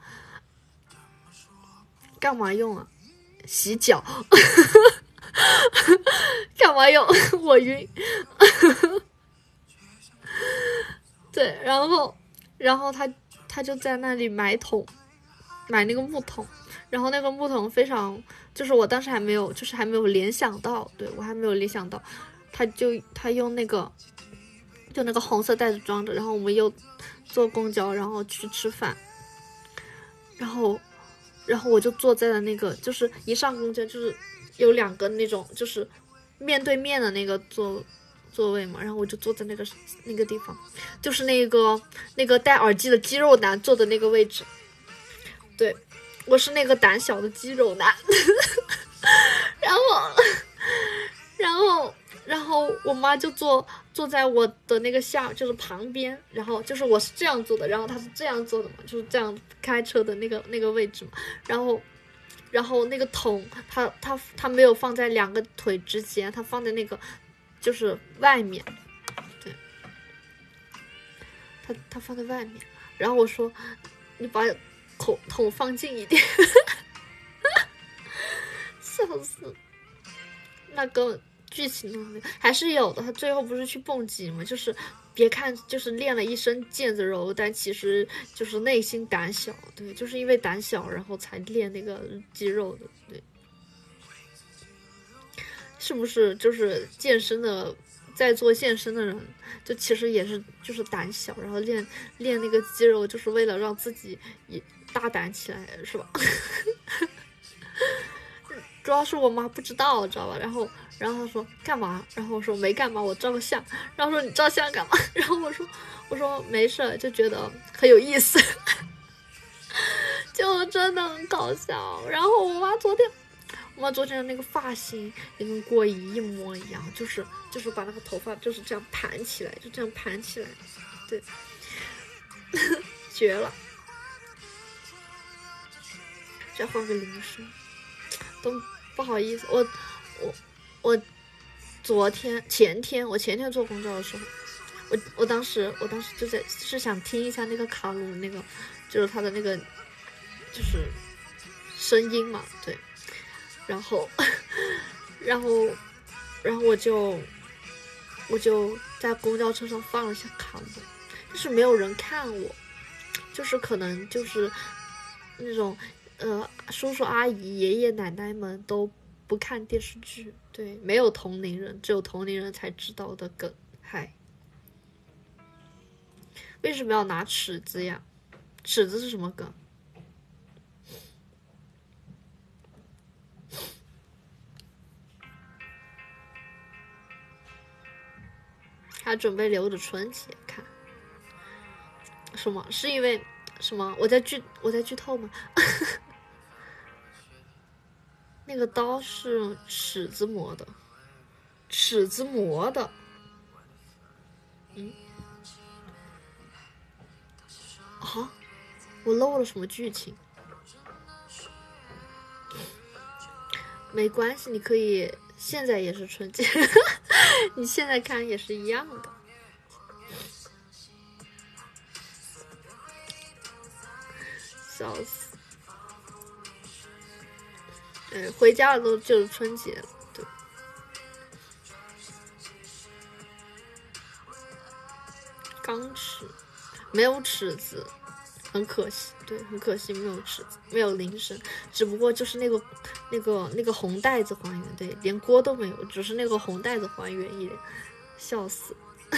Speaker 1: 干嘛用啊？洗脚。干嘛用？我晕。对，然后他就在那里买那个木桶，然后那个木桶非常，就是我当时还没有联想到，对，我还没有联想到，他用那个红色袋子装着，然后我们又坐公交，然后去吃饭，然后我就坐在了那个，就是一上公交就是有2个那种就是面对面的那个座位嘛，然后我就坐在那个地方，就是那个戴耳机的肌肉男坐的那个位置。对，我是那个胆小的肌肉男。然后我妈就坐在我的那个就是旁边，然后就是我是这样坐的，然后她是这样坐的嘛，就是这样开车的那个位置嘛，然后那个桶它没有放在2个腿之间，它放在那个就是外面，对，它放在外面，然后我说你把桶放近一点。笑死。那个剧情呢还是有的，他最后不是去蹦极吗？就是别看就是练了一身腱子肉，但其实就是内心胆小，对，就是因为胆小然后才练那个肌肉的，对，是不是？就是健身的，在做健身的人，就其实也是就是胆小，然后练那个肌肉，就是为了让自己也大胆起来，是吧？主要是我妈不知道，知道吧？然后她说干嘛？然后我说没干嘛，我照个相。然后说你照相干嘛？然后我说没事，就觉得很有意思，就真的很搞笑。然后我妈昨天的那个发型也跟郭姨一模一样，就是把那个头发就是这样盘起来，就这样盘起来，对，绝了。再换个铃声。都不好意思，我前天坐公交的时候，我当时是想听一下那个卡鲁那个，就是他的那个就是声音嘛，对，然后我就在公交车上放了下卡鲁，但是没有人看我，就是可能就是那种。叔叔阿姨爷爷奶奶们都不看电视剧，对，没有同龄人，只有同龄人才知道的梗。嗨，为什么要拿尺子呀？尺子是什么梗？他准备留着春节看。什么？是因为什么？我在剧透吗？那个刀是尺子磨的，啊，我漏了什么剧情？没关系，你可以现在也是春节，你现在看也是一样的。笑死！ 回家了都就是春节了，对。刚吃，没有尺子，很可惜，对，很可惜没有尺子，没有铃声，只不过就是那个红袋子还原，对，连锅都没有，只是那个红袋子还原一点，笑死。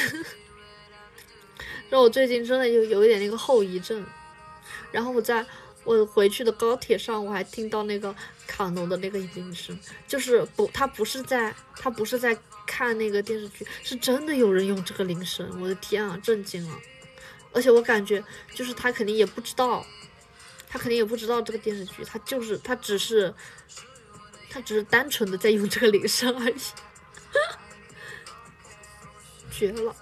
Speaker 1: 然后我最近真的有一点那个后遗症，然后我回去的高铁上，我还听到那个卡农的那个铃声，就是他不是在看那个电视剧，是真的有人用这个铃声，我的天啊，震惊了！而且我感觉就是他肯定也不知道这个电视剧，他只是单纯的在用这个铃声而已，绝了！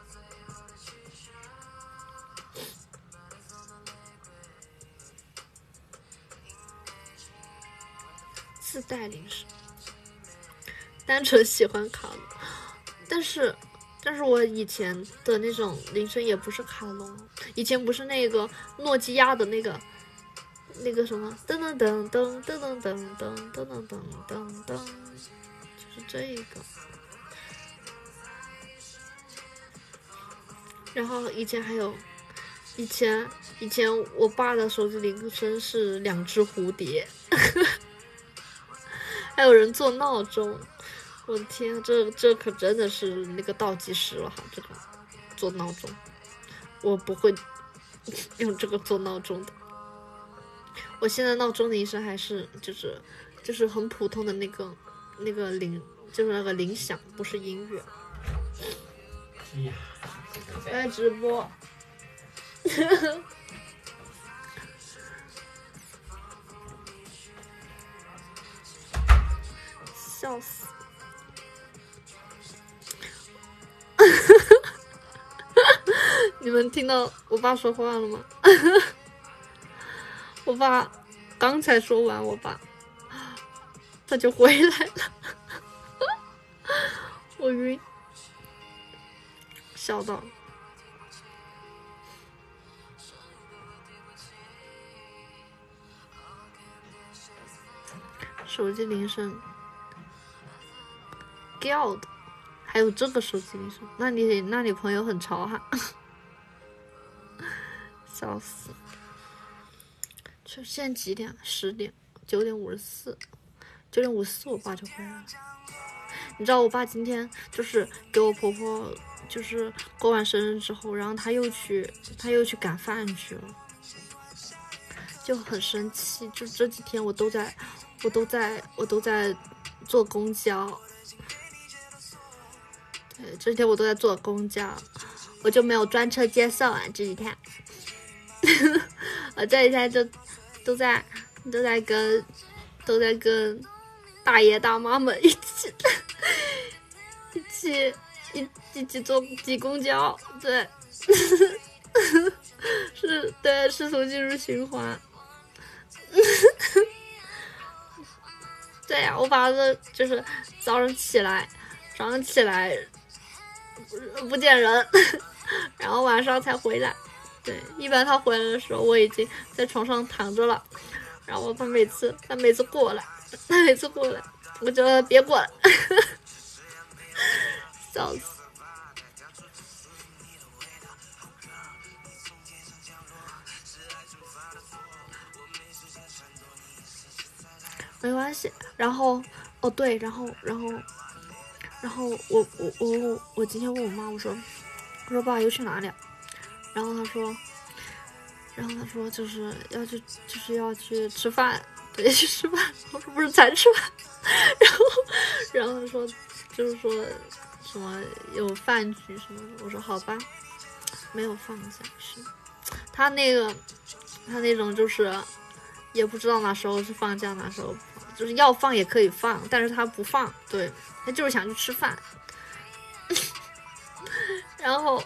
Speaker 1: 自带铃声，单纯喜欢卡农，但是我以前的那种铃声也不是卡农，以前不是那个诺基亚的那个什么噔噔噔噔噔噔噔噔噔噔噔噔噔，就是这个。然后以前我爸的手机铃声是2只蝴蝶。还有人做闹钟，我的天，这可真的是那个倒计时了哈！这个做闹钟，我不会用这个做闹钟的。我现在闹钟铃声还是就是很普通的那个铃，就是那个铃响，不是音乐。在直播。笑死！你们听到我爸说话了吗？我爸刚才说完，他就回来了，我晕，笑到。手机铃声。掉的，还有这个手机铃声，那你朋友很潮哈，笑死！就现在几点？10点，9:54，9:54我爸就回来了。你知道我爸今天就是给我婆婆就是过完生日之后，然后他又去赶饭去了，就很生气。就这几天我都在坐公交。这几天我都在坐公交，我就没有专车接送啊。这几天，我这几天就都在跟大爷大妈们一起坐挤公交，对，是从进入循环。对呀，我爸就是早上起来不见人，然后晚上才回来。对，一般他回来的时候，我已经在床上躺着了。然后他每次过来，我就别过来，笑死。没关系。然后，哦对，然后我今天问我妈，我说爸又去哪里？然后她说就是要去吃饭，对，去吃饭。我说不是才吃饭。然后她说就是说什么有饭局什么的。我说好吧，没有放假是。他那种就是也不知道哪时候是放假，哪时候不放，就是要放也可以放，但是他不放，对，他就是想去吃饭。然后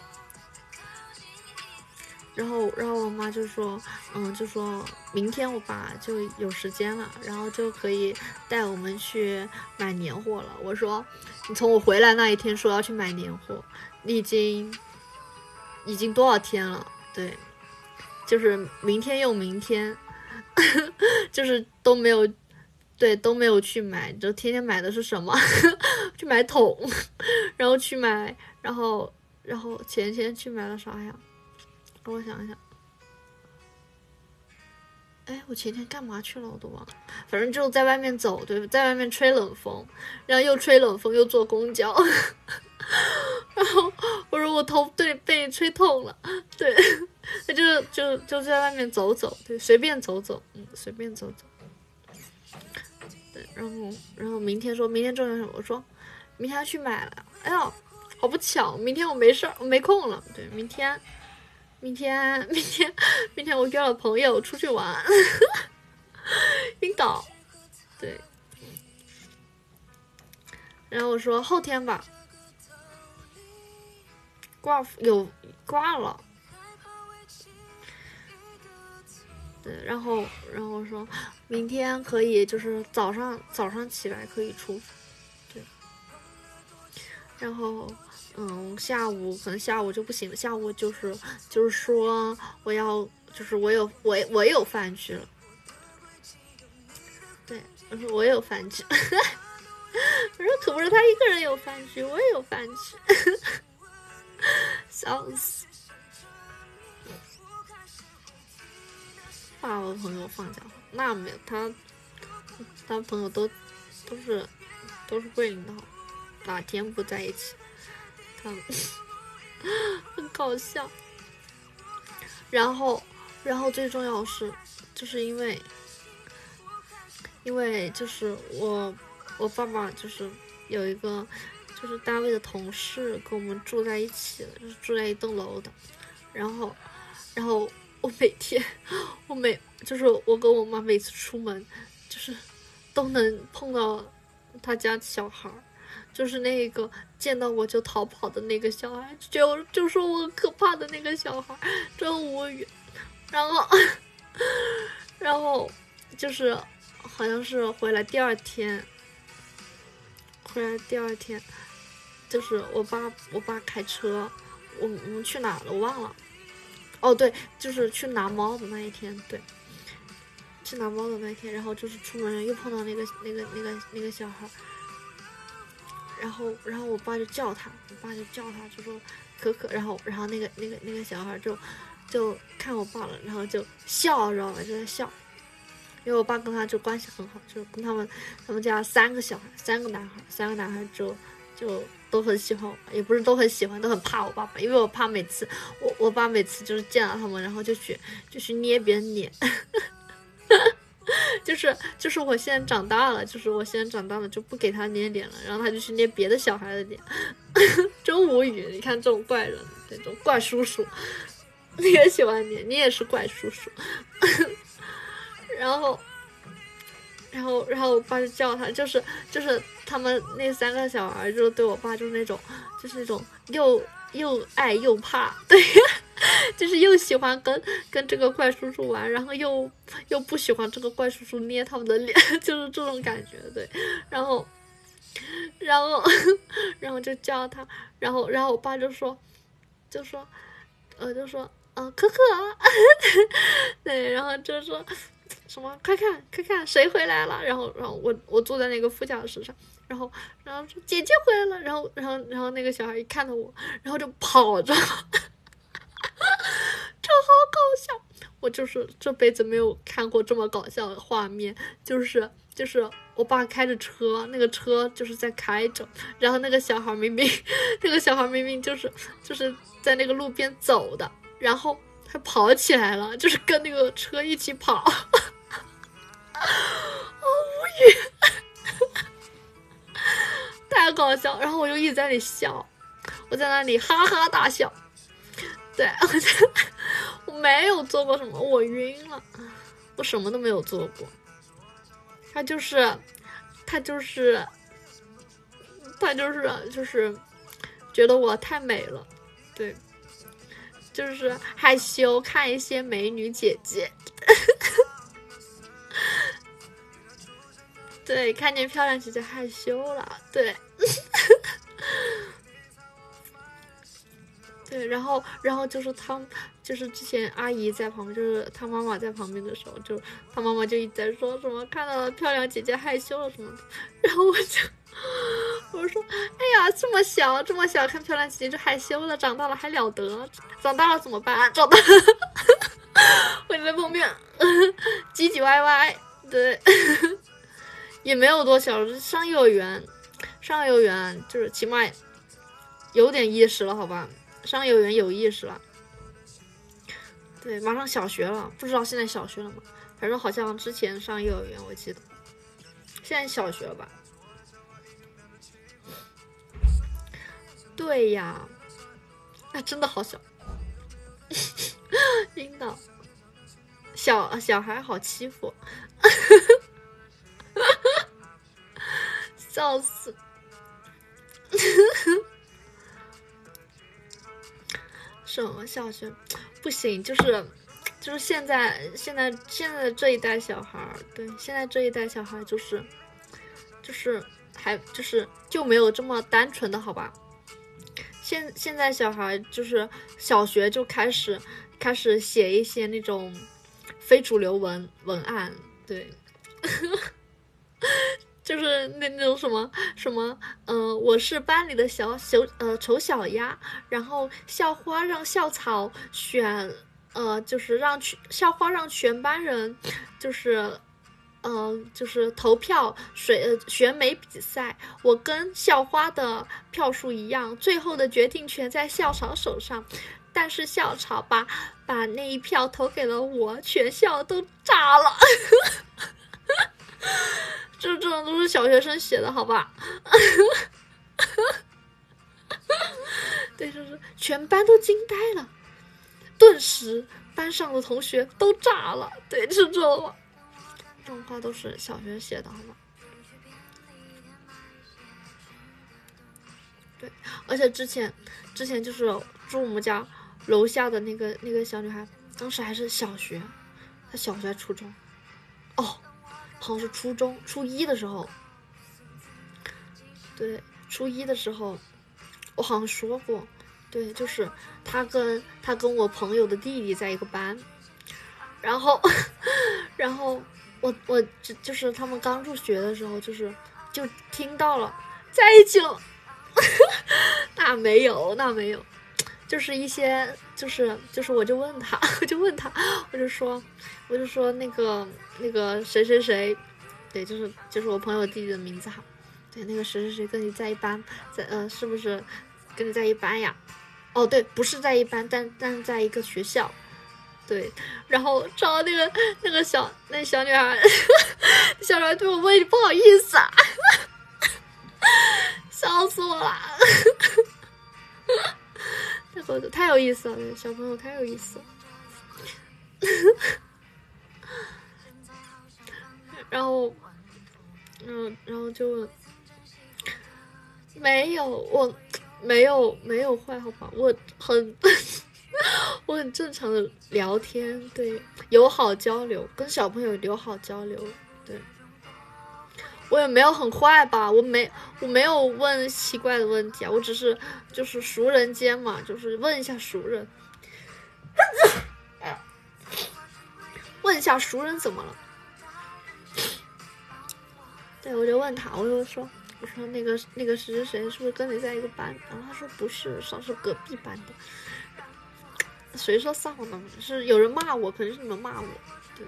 Speaker 1: 我妈就说就说明天我爸就有时间了，然后就可以带我们去买年货了。我说你从我回来那一天说要去买年货，你已经多少天了？对，就是明天又明天，就是都没有对，都没有去买，就天天买的是什么？去买桶，然后去买，然后前天去买了啥呀？让我想一想。哎，我前天干嘛去了？我都忘了。反正就在外面走，对，在外面吹冷风，然后又吹冷风，又坐公交。然后我说我头被吹痛了，对，就在外面走走，对，随便走走，随便走走。对，然后明天重要，我说明天要去买了。哎呦，好不巧，明天我没事儿，我没空了。对，明天我约了朋友出去玩，晕倒。对，然后我说后天吧，挂了。对，然后我说明天可以，就是早上起来可以出去。对，然后下午可能下午就不行了，下午就是说我要就是我有饭局了。对，我说我有饭局。我说可不是他一个人有饭局，我也有饭局。笑死。爸爸朋友放假那没有，他朋友都是桂林的好，哪天不在一起？他们很搞笑。然后最重要的是，就是因为就是我爸爸就是有一个就是单位的同事跟我们住在一起的，就是住在一栋楼的。然后我就是我跟我妈每次出门，就是都能碰到他家小孩，就是那个见到我就逃跑的那个小孩，就说我可怕的那个小孩，真无语。然后就是好像是回来第二天，就是我爸开车，我们去哪了我忘了。哦，对，就是去拿猫的那一天，对，去拿猫的那一天，然后就是出门又碰到那个小孩，然后我爸就叫他，就说可可，然后那个小孩就看我爸了，然后就笑，知道吧，就在笑，因为我爸跟他就关系很好，就跟他们家三个男孩就都很喜欢我，也不是都很喜欢，都很怕我爸爸，因为我爸每次我爸每次就是见到他们，然后就去捏别人脸。就是我现在长大了，就不给他捏脸了，然后他就去捏别的小孩的脸。真无语。你看这种怪人，这种怪叔叔，你也喜欢捏，你也是怪叔叔。然后我爸就叫他，就是他们那三个小孩就对我爸就是那种又爱又怕，对，就是又喜欢跟这个怪叔叔玩，然后又不喜欢这个怪叔叔捏他们的脸，就是这种感觉，对。然后就叫他，然后我爸就说可可，对，然后就说什么快看谁回来了，然后我坐在那个副驾驶上，然后说姐姐回来了，然后那个小孩一看到我，然后就跑着，这好搞笑。我就是这辈子没有看过这么搞笑的画面，就是我爸开着车，那个车就是在开着，然后那个小孩明明就是在那个路边走的，然后他跑起来了，就是跟那个车一起跑。好无语。太搞笑，然后我就一直在那里笑，我在那里哈哈大笑。对，我没有做过什么，我晕了，我什么都没有做过。他就是觉得我太美了，对，就是害羞看一些美女姐姐。对，看见漂亮姐姐害羞了，对。 对，然后就是就是之前阿姨在旁边，就是他妈妈在旁边的时候，就他妈妈就一直在说什么看到了漂亮姐姐害羞了什么的，然后我说，哎呀，这么小看漂亮姐姐就害羞了，长大了还了得？长大了怎么办？长大了我就在旁边唧唧歪歪，对，也没有多小，上幼儿园就是起码有点意识了，好吧？上幼儿园有意识了，对，马上小学了，不知道现在小学了吗？反正好像之前上幼儿园，我记得，现在小学了吧？对呀，那真的好小，晕倒，小孩好欺负，笑死。什么小学不行，就是现在的这一代小孩，对，现在这一代小孩就是还就没有这么单纯的好吧？现在小孩就是小学就开始写一些那种非主流文案，对。就是那种什么，我是班里的丑小鸭，然后校花让校草选，就是校花让全班人，就是投票选美比赛，我跟校花的票数一样，最后的决定权在校草手上，但是校草把那一票投给了我，全校都炸了。这种都是小学生写的，好吧？对，就是全班都惊呆了，顿时班上的同学都炸了。对，这种话都是小学写的，好吧？对，而且之前就是住我们家楼下的那个小女孩，当时还是小学，她小学初中，哦。好像是初一的时候，对，初一的时候，我好像说过，对，就是他跟我朋友的弟弟在一个班，然后我就是他们刚入学的时候，就听到了在一起了，那没有，就是一些就是我就问他，我就说那个谁，对，就是我朋友弟弟的名字哈，对，那个谁跟你在一班，是不是跟你在一班呀？哦，对，不是在一班，但是在一个学校，对，然后找那个小女孩，小女孩对我问你不好意思啊，笑死我了。太有意思了，小朋友太有意思了。然后就没有，我没有坏，好吧，我很正常的聊天，对，友好交流，跟小朋友友好交流，对。我也没有很坏吧，我没有问奇怪的问题啊，我只是就是熟人间嘛，就是问一下熟人，问一下熟人怎么了？对，我就问他，我说那个谁是不是跟你在一个班？然后他说不是，是隔壁班的。谁说臊呢？是有人骂我，肯定是你们骂我，对。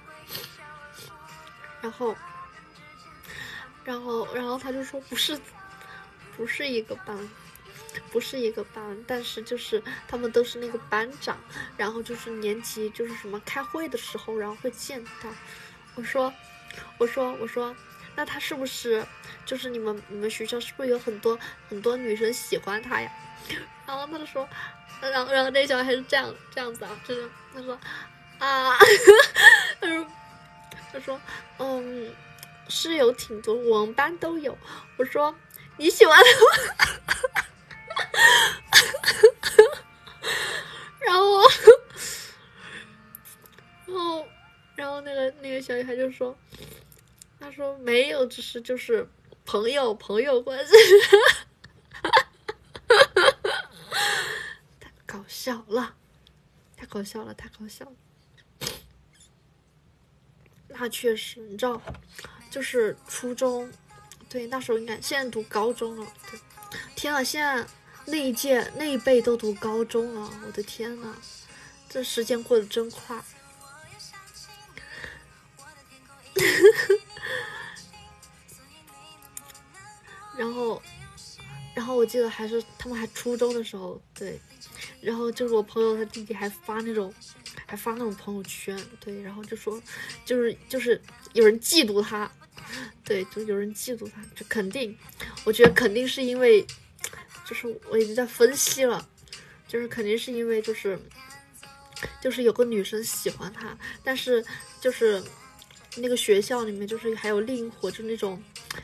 Speaker 1: 然后他就说不是一个班，但是就是他们都是那个班长，然后就是年级就是什么开会的时候，然后会见到。我说，那他是不是就是你们学校是不是有很多女生喜欢他呀？然后他就说，然后那小孩是这样子啊，就是他说啊，他说是有挺多，我们班都有。我说你喜欢他吗？然后那个小女孩就说，他说没有，只是就是朋友关系。太搞笑。 笑了，太搞笑了，太搞笑了。那确实，你知道，就是初中，对，那时候应该现在读高中了，对，天啊，现在那一届那一辈都读高中了，我的天呐，这时间过得真快。然后我记得还是他们还初中的时候，对，然后就是我朋友他弟弟还发那种朋友圈，对，然后就说就是有人嫉妒他，对，就有人嫉妒他，就肯定，我觉得肯定是因为，就是我已经在分析了，就是肯定是因为就是有个女生喜欢他，但是就是那个学校里面就是还有另一伙，就是那种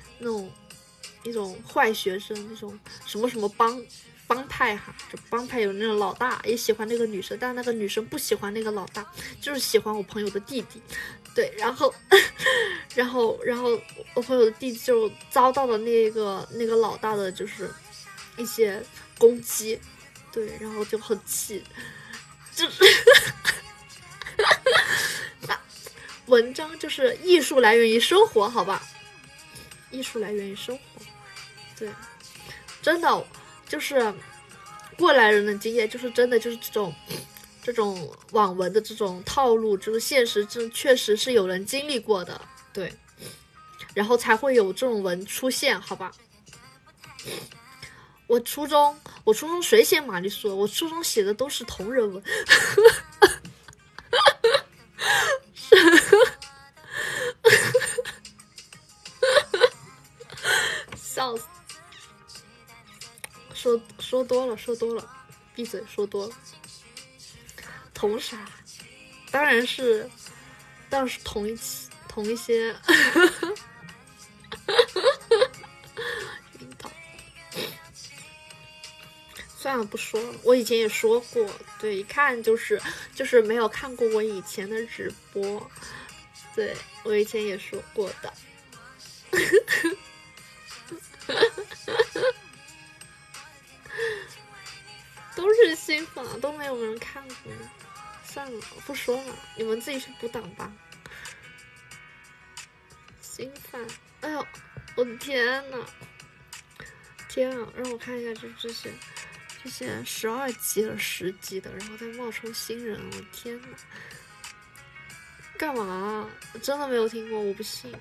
Speaker 1: 坏学生，那种什么什么帮派哈，就帮派有那种老大也喜欢那个女生，但那个女生不喜欢那个老大，就是喜欢我朋友的弟弟，对，然后我朋友的弟弟就遭到了那个老大的就是一些攻击，对，然后就很气，就是文章就是艺术来源于生活，好吧？艺术来源于生活，对，真的就是过来人的经验，就是真的就是这种网文的这种套路，就是现实真确实是有人经历过的，对，然后才会有这种文出现，好吧？我初中谁写玛丽苏？我初中写的都是同人文。笑死！说多了，闭嘴，说多了。同啥？当然是同一些。晕倒。算了，不说了。我以前也说过，对，一看就是没有看过我以前的直播。对，我以前也说过的。都是新粉，都没有人看过。算了，不说了，你们自己去补档吧。新粉，哎呦，我的天呐！天啊，让我看一下这些12级了10级的，然后再冒充新人，我天呐！干嘛？我真的没有听过，我不信。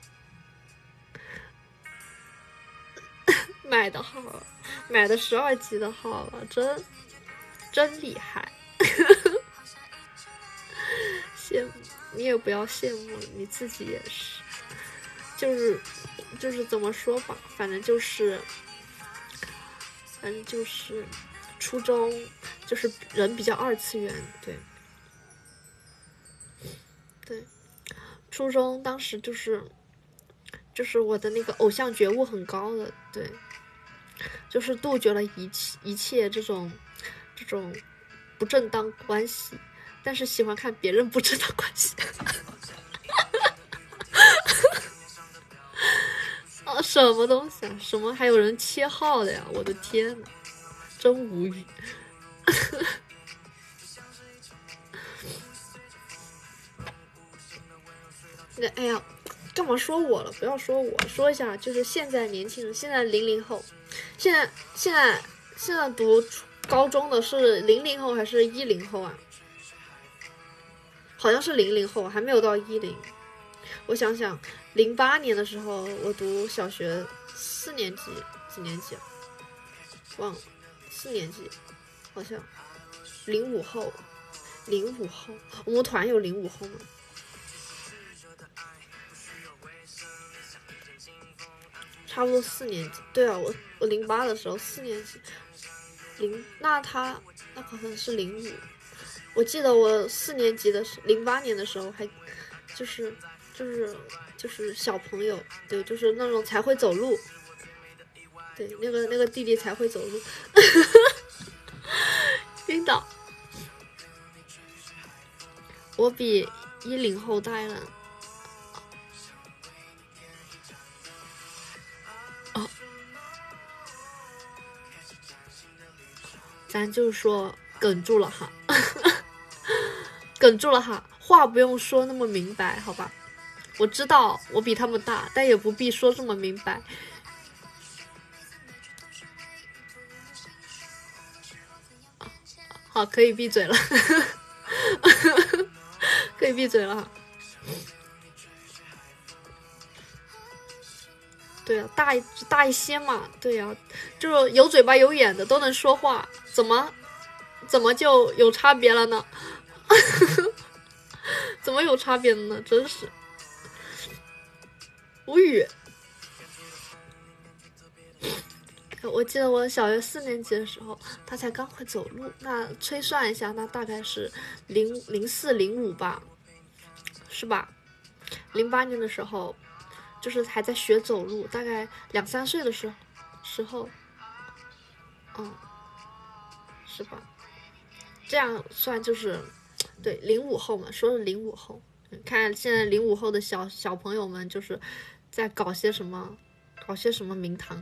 Speaker 1: 买的好，买的12级的好了，真厉害。羡慕你也不要羡慕，你自己也是。就是怎么说吧，反正就是初中就是人比较二次元，对，初中当时就是我的那个偶像觉悟很高的，对，就是杜绝了一切这种不正当关系，但是喜欢看别人不正当关系。啊，什么东西啊？什么还有人切号的呀？我的天哪，真无语。哎呀，干嘛说我了？不要说我，说一下，就是现在年轻人，现在00后，现在读高中的是00后还是10后啊？好像是00后，还没有到10。我想想，08年的时候我读小学4年级，几年级啊？忘了，4年级，好像05后，我们团有05后吗？差不多4年级，对啊，我08的时候4年级，那可能是05。我记得我4年级的08年的时候还就是小朋友，对，就是那种才会走路，对，那个弟弟才会走路。晕倒。我比10后大了。咱就说哽住了哈，哽住了哈，话不用说那么明白，好吧？我知道我比他们大，但也不必说这么明白。好，可以闭嘴了，可以闭嘴了。对啊，大一些嘛，对呀、就是有嘴巴有眼的都能说话，怎么就有差别了呢？怎么有差别了呢？真是无语。我记得我小学4年级的时候，他才刚会走路，那推算一下，那大概是04、05吧，是吧？08年的时候，就是还在学走路，大概2、3岁的时候，是吧？这样算就是对05后嘛，说是05后。看现在05后的小朋友们就是在搞些什么名堂。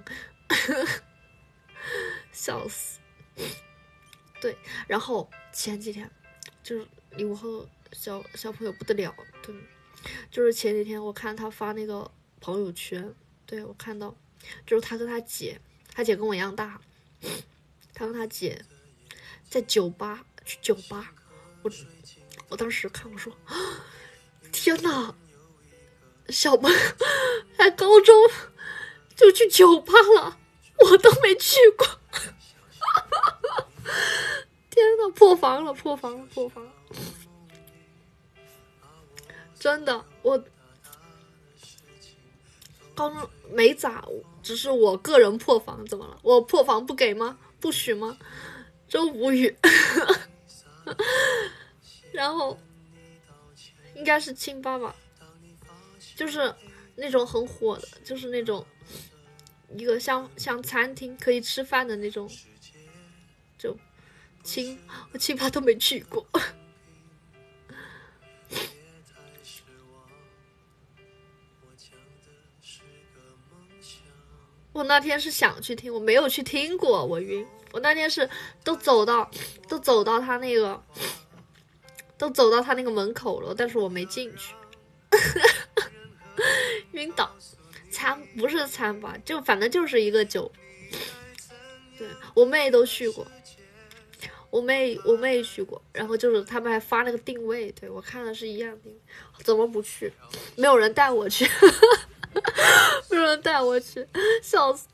Speaker 1: 笑死。对，然后前几天就是05后小朋友不得了，对，就是前几天我看他发那个朋友圈，对，我看到就是他跟他姐跟我一样大，他跟他姐在酒吧去酒吧，我当时看我说，天哪，小朋友才高中就去酒吧了，我都没去过。天哪，破防了！真的，我高中没咋，只是我个人破防，怎么了？我破防不给吗？不许吗？真无语。然后应该是清吧吧，就是那种很火的，就是那种一个像餐厅可以吃饭的那种，就我清吧都没去过。我那天是想去听，我没有去听过，我晕。我那天是都走到他那个门口了，但是我没进去。晕倒。不是餐吧，就反正就是一个酒。对，我妹都去过，我妹去过，然后就是他们还发那个定位，对，我看的是一样的，怎么不去？没有人带我去。没有人带我去，笑死！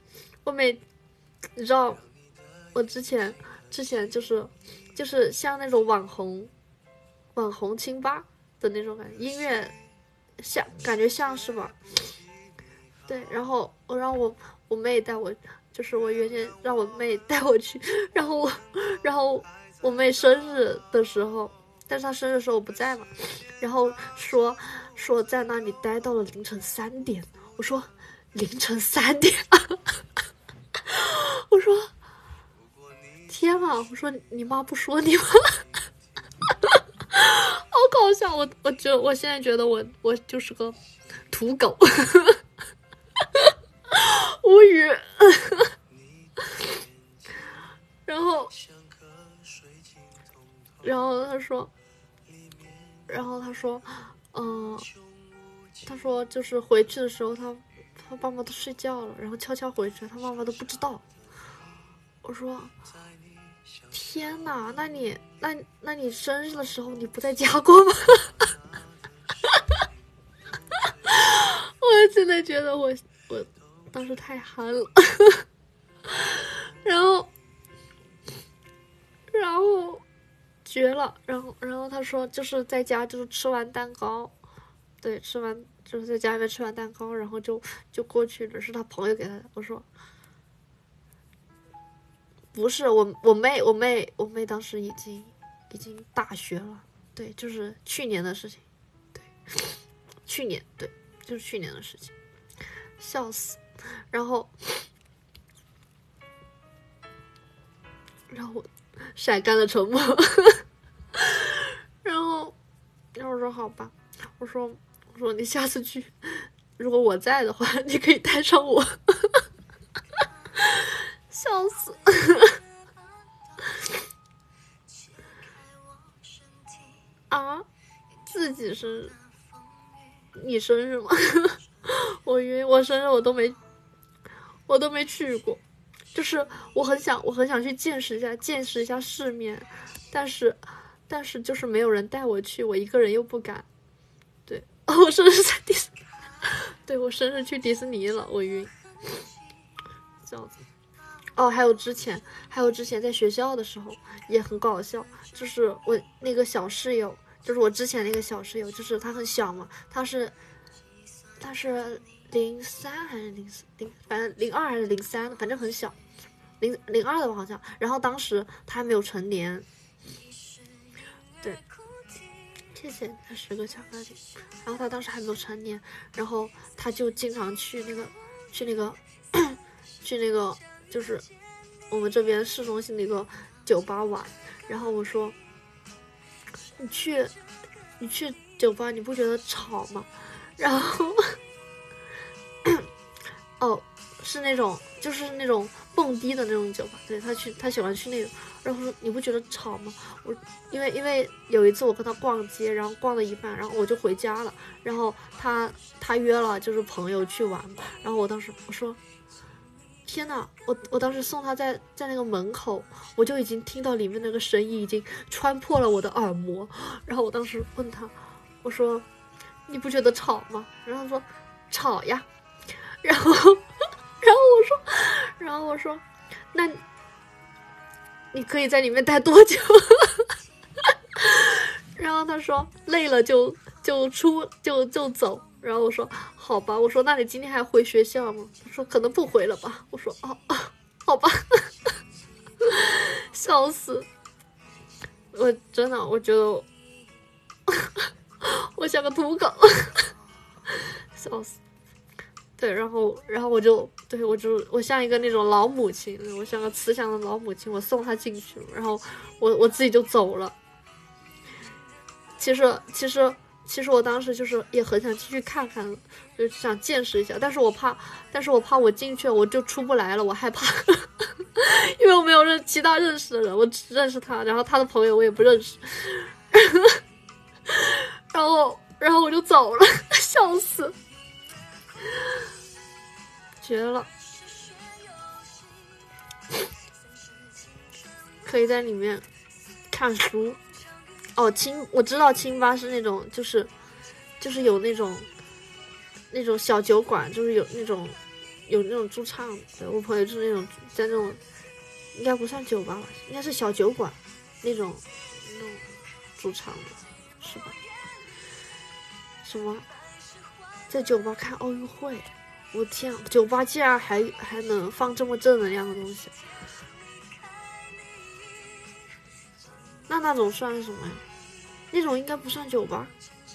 Speaker 1: 你知道，我之前就是像那种网红清吧的那种感觉，音乐感觉像是吧？对，然后我让我妹带我，就是我原先让我妹带我去，然后我妹生日的时候，但是她生日的时候我不在嘛，然后说在那里待到了凌晨3点，我说凌晨3点，我说天啊，我说你妈不说你吗？好搞笑，我现在觉得我就是个土狗。无语。然后他说他说就是回去的时候他爸妈都睡觉了，然后悄悄回去，他妈妈都不知道。我说天哪，那你生日的时候你不在家过吗？我真的觉得我当时太憨了。然后绝了，然后他说就是在家就是吃完蛋糕，对，就是在家里面吃完蛋糕，然后就过去了，是他朋友给他的。我说不是，我妹当时已经大学了，对，就是去年的事情，对，去年，对，就是去年的事情，笑死。然后晒干了沉默。然后我说好吧，我说你下次去，如果我在的话，你可以带上我。笑死。 自己生日，你生日吗？我晕，我生日我都没去过，就是我很想去见识一下世面，但是就是没有人带我去，我一个人又不敢。对，我生日在迪士尼，对，我生日去迪士尼了，我晕，这样子。哦，还有之前在学校的时候也很搞笑，就是我那个小室友，就是我之前那个小室友，就是他很小嘛，他是03还是04，反正02还是03，反正很小，02的吧好像。然后当时他还没有成年，对，谢谢他10个巧克力。然后他当时还没有成年，然后他就经常去那个就是我们这边市中心的一个酒吧玩。然后我说你去酒吧你不觉得吵吗？然后哦，是那种就是那种蹦迪的那种酒吧，对，他喜欢去那种。然后说你不觉得吵吗？我因为有一次我跟他逛街，然后逛了一半，然后我就回家了，然后他约了就是朋友去玩，然后我当时我说天哪，我当时送他在那个门口，我就已经听到里面那个声音已经穿破了我的耳膜。然后我当时问他，我说你不觉得吵吗？然后他说吵呀。然后我说那你可以在里面待多久？然后他说累了就走。然后我说好吧，我说那你今天还回学校吗？他说可能不回了吧。我说哦，好吧。笑死，我真的我觉得我像个土狗。笑死。对，然后我像一个那种老母亲，我像个慈祥的老母亲，我送他进去了，然后我自己就走了。其实我当时就是也很想继续看看，就想见识一下，但是我怕我进去我就出不来了，我害怕。因为我没有其他认识的人，我只认识他，然后他的朋友我也不认识。然后我就走了。笑死，绝了。可以在里面看书。哦，我知道清吧是那种就是有那种小酒馆，就是有那种驻唱的。我朋友就是那种在那种应该不算酒吧吧，应该是小酒馆那种驻唱的，是吧？什么在酒吧看奥运会？我天，酒吧竟然还能放这么正能量的东西。那种算是什么呀？那种应该不算酒吧。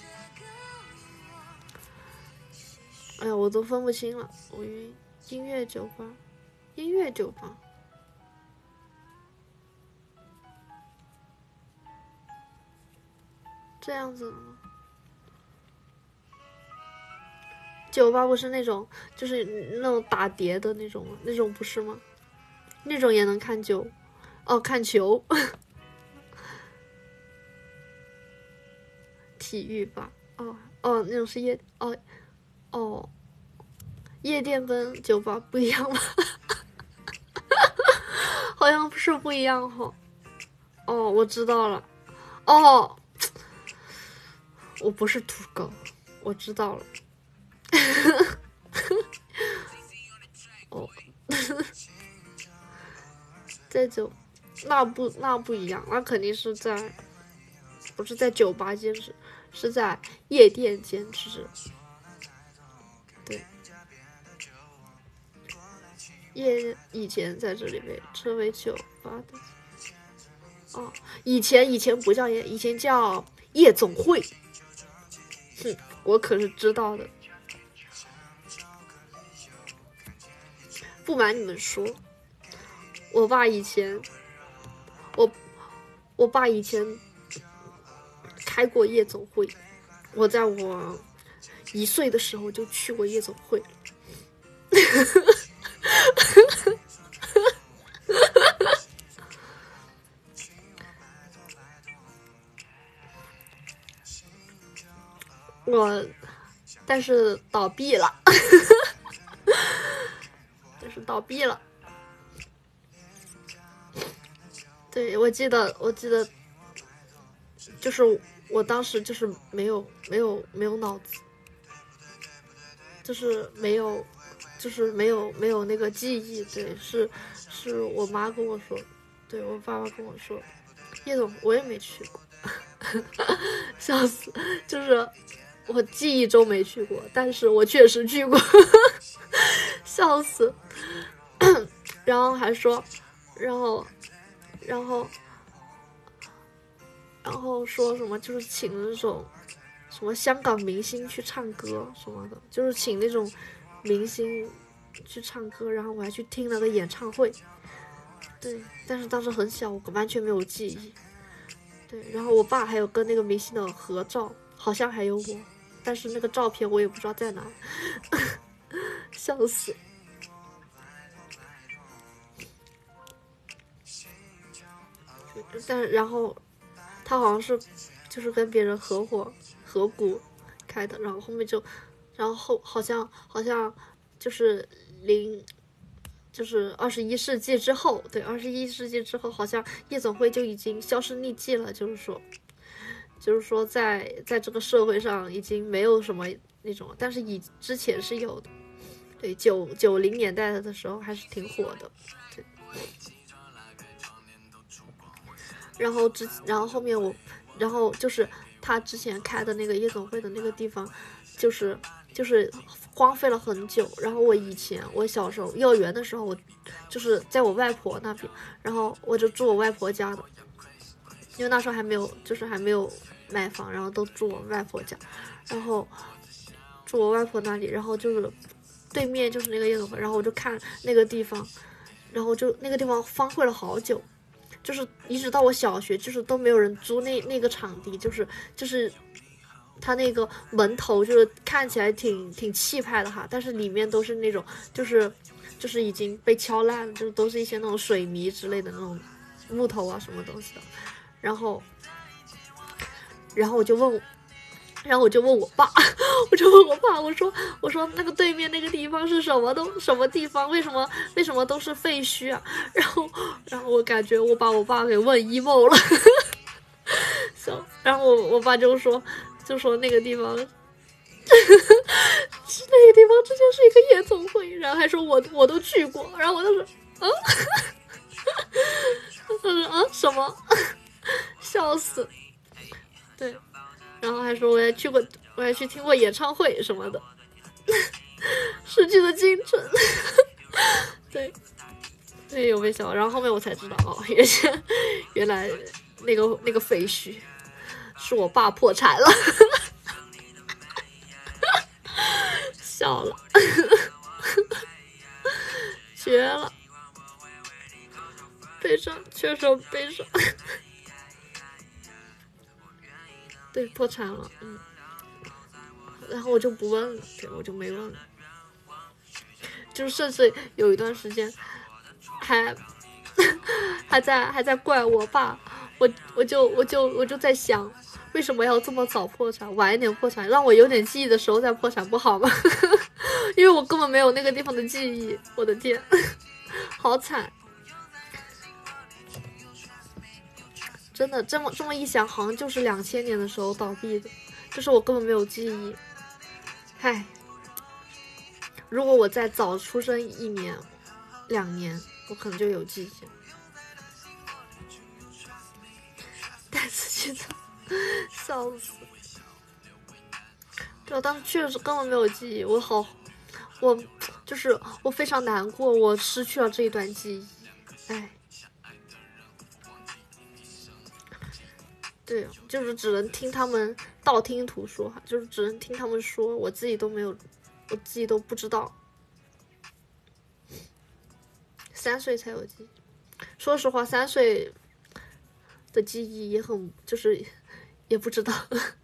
Speaker 1: 哎呀，我都分不清了，我晕。音乐酒吧，这样子的吗？酒吧不是那种就是那种打碟的那种吗？那种不是吗？那种也能看酒？哦，看球。体育吧，哦，那种是夜店跟酒吧不一样吗？好像是不一样哈。哦，我知道了。哦，我不是土狗，我知道了。哦，在那不一样，那肯定是不是在酒吧兼职，是在夜店兼职。对，以前在这里被称为酒吧的。哦，以前不叫夜，以前叫夜总会。哼，我可是知道的。不瞒你们说，我爸以前开过夜总会，我在我1岁的时候就去过夜总会。 但是倒闭了，但是倒闭了。对，我记得，就是我当时就是没有脑子，就是没有那个记忆。对，是我妈跟我说，对我爸爸跟我说，叶总我也没去过，笑死，就是我记忆中没去过，但是我确实去过，笑死。然后还说，然后说什么就是请那种什么香港明星去唱歌什么的，就是请那种明星去唱歌，然后我还去听了个演唱会。对，但是当时很小，我完全没有记忆。对，然后我爸还有跟那个明星的合照，好像还有我，但是那个照片我也不知道在哪，笑死。然后他好像是就是跟别人合股开的，然后后面就，然后好像就是就是21世纪之后，对，21世纪之后，好像夜总会就已经销声匿迹了，就是说在这个社会上已经没有什么那种，但是之前是有的，对，90年代的时候还是挺火的，对。然后后面然后就是他之前开的那个夜总会的那个地方，就是荒废了很久。然后我小时候幼儿园的时候，我就是在我外婆那边，然后我就住我外婆家的，因为那时候还没有买房，然后都住我外婆家，然后住我外婆那里，然后就是对面就是那个夜总会，然后我就看那个地方，然后就那个地方荒废了好久。就是一直到我小学，就是都没有人租那个场地，就是他那个门头就是看起来挺气派的哈，但是里面都是那种就是已经被敲烂了，就是都是一些那种水泥之类的那种木头啊什么东西的。然后我就问我爸，我说那个对面那个地方是什么地方？为什么都是废墟啊？然后我感觉我把我爸给问 emo 了，然后我爸就说那个地方，那个地方之前是一个夜总会，然后还说我都去过，然后我就说他说什么，笑死，对。然后还说我还去听过演唱会什么的，失去的青春，对，有被笑。然后后面我才知道哦，原来那个废墟是我爸破产了，笑了，绝了，悲伤，确实悲伤。对，破产了，然后我就不问了，对，我就没问了，就甚至有一段时间还在怪我爸，我就在想，为什么要这么早破产，晚一点破产，让我有点记忆的时候再破产不好吗？因为我根本没有那个地方的记忆，我的天，好惨。真的这么一想，好像就是2000年的时候倒闭的，就是我根本没有记忆。嗨，如果我再早出生1年、2年，我可能就有记忆。带自己的，笑死！对，我当时确实根本没有记忆，我非常难过，我失去了这一段记忆，哎。对，就是只能听他们道听途说哈，就是只能听他们说，我自己都不知道。3岁才有记忆，说实话，3岁的记忆也很，就是也不知道。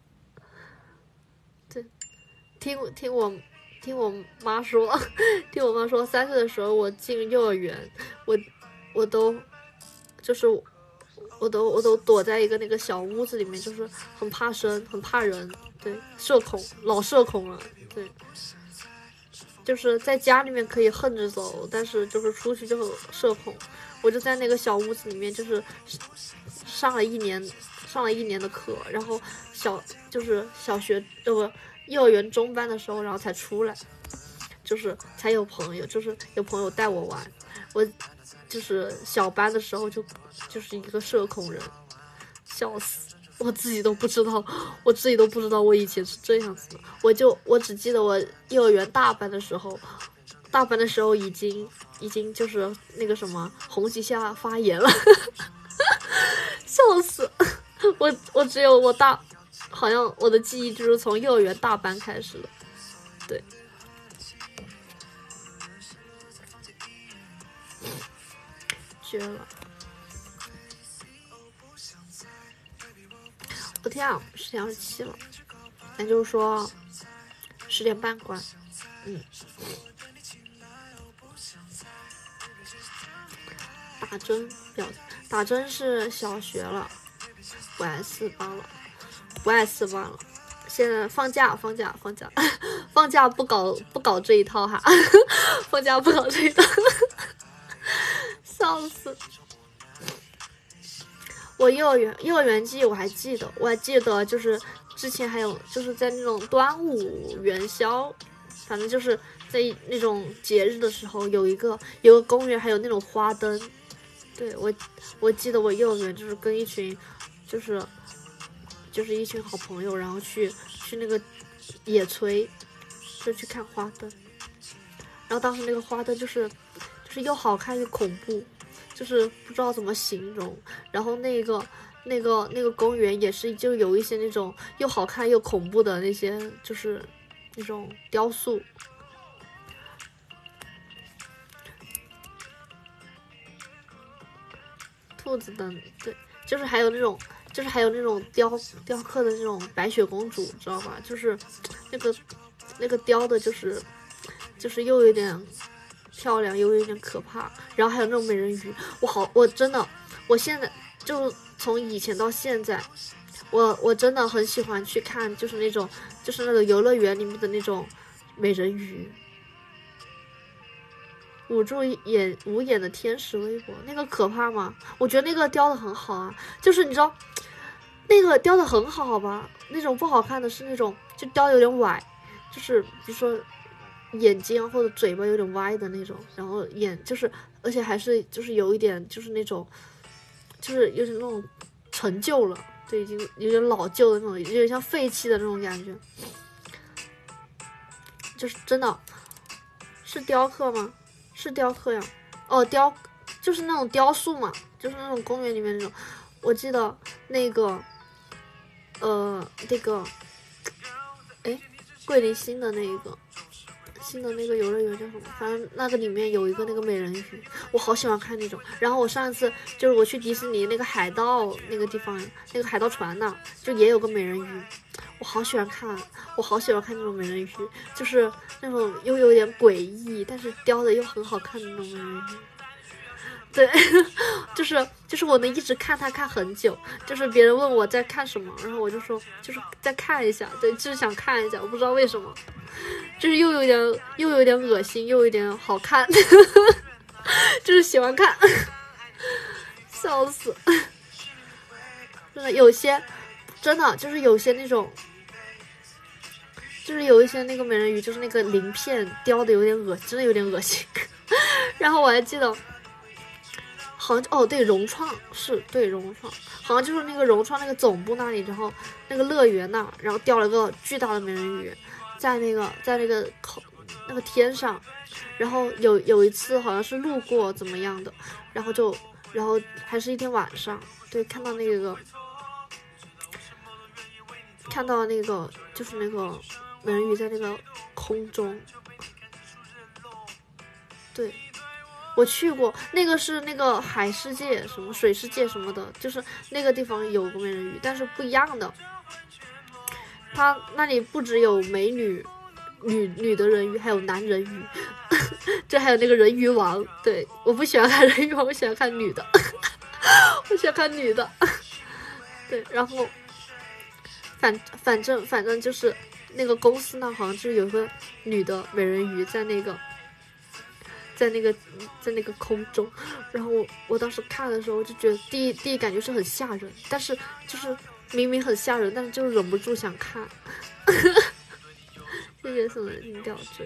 Speaker 1: 对，听我妈说，听我妈说3岁的时候我进幼儿园，我都就是。 我都躲在一个那个小屋子里面，就是很怕生，很怕人，对，社恐，老社恐了，对，就是在家里面可以横着走，但是就是出去就社恐。我就在那个小屋子里面，就是上了一年的课，然后就是小学幼儿园中班的时候，然后才出来，就是才有朋友，就是有朋友带我玩。我就是小班的时候就是一个社恐人，笑死，我自己都不知道我以前是这样子的。我只记得我幼儿园大班的时候已经就是那个什么红旗下发言了，笑死！我只有好像我的记忆就是从幼儿园大班开始的，对。绝了！我天啊，10:27了，那就是说10点半关。打针是小学了，不爱四班了。现在放假放假不搞这一套哈，放假不搞这一套。笑死！我幼儿园记忆我还记得，就是之前还有就是在那种端午元宵，反正就是在那种节日的时候，有个公园，还有那种花灯。对，我记得我幼儿园就是跟一群就是一群好朋友，然后去那个野炊，就去看花灯。然后当时那个花灯就是又好看又恐怖，就是不知道怎么形容。然后那个公园也是就有一些那种又好看又恐怖的那些就是那种雕塑。兔子灯，对，就是还有那种雕刻的那种白雪公主，知道吧？就是那个雕的就是又有点漂亮又有点可怕，然后还有那种美人鱼，我真的，我现在就从以前到现在，我真的很喜欢去看，就是那个游乐园里面的那种美人鱼，无眼的天使微博，那个可怕吗？我觉得那个雕的很好啊，就是你知道，那个雕的很好吧？那种不好看的是那种就雕有点歪，就是比如说眼睛或者嘴巴有点歪的那种，然后而且还是就是有一点就是那种，就是有点那种陈旧了，对，已经有点老旧的那种，有点像废弃的那种感觉，就是真的是雕刻吗？是雕刻呀，哦，就是那种雕塑嘛，就是那种公园里面那种。我记得那个桂林新的那个游乐园叫什么？反正那个里面有一个那个美人鱼，我好喜欢看那种。然后我上一次就是我去迪士尼那个海盗那个地方，那个海盗船那就也有个美人鱼，我好喜欢看那种美人鱼，就是那种又有点诡异，但是雕的又很好看的那种美人鱼。对，就是我能一直看它看很久，就是别人问我在看什么，然后我就说就是在看一下，对，就是想看一下，我不知道为什么，就是又有点恶心，又有点好看，就是喜欢看，笑死，真的有些真的就是有些那种。就是有一些那个美人鱼，就是那个鳞片雕的有点恶心，真的有点恶心。然后我还记得，好像对，融创，好像就是那个融创那个总部那里，然后那个乐园那，然后雕了个巨大的美人鱼，在那个那个天上，然后有一次好像是路过怎么样的，然后还是一天晚上，对，看到那个就是那个美人鱼在那个空中，对，我去过，那个是那个海世界什么水世界什么的，就是那个地方有个美人鱼，但是不一样的，它那里不只有美女的人鱼，还有男人鱼，这还有那个人鱼王，对，我不喜欢看人鱼王，我喜欢看女的， 我喜欢看女的。对，然后反正就是那个公司那好像就是有个女的美人鱼在那个空中，然后我当时看的时候就觉得第一感觉是很吓人，但是就是明明很吓人，但是就是忍不住想看。谢谢送的音调坠。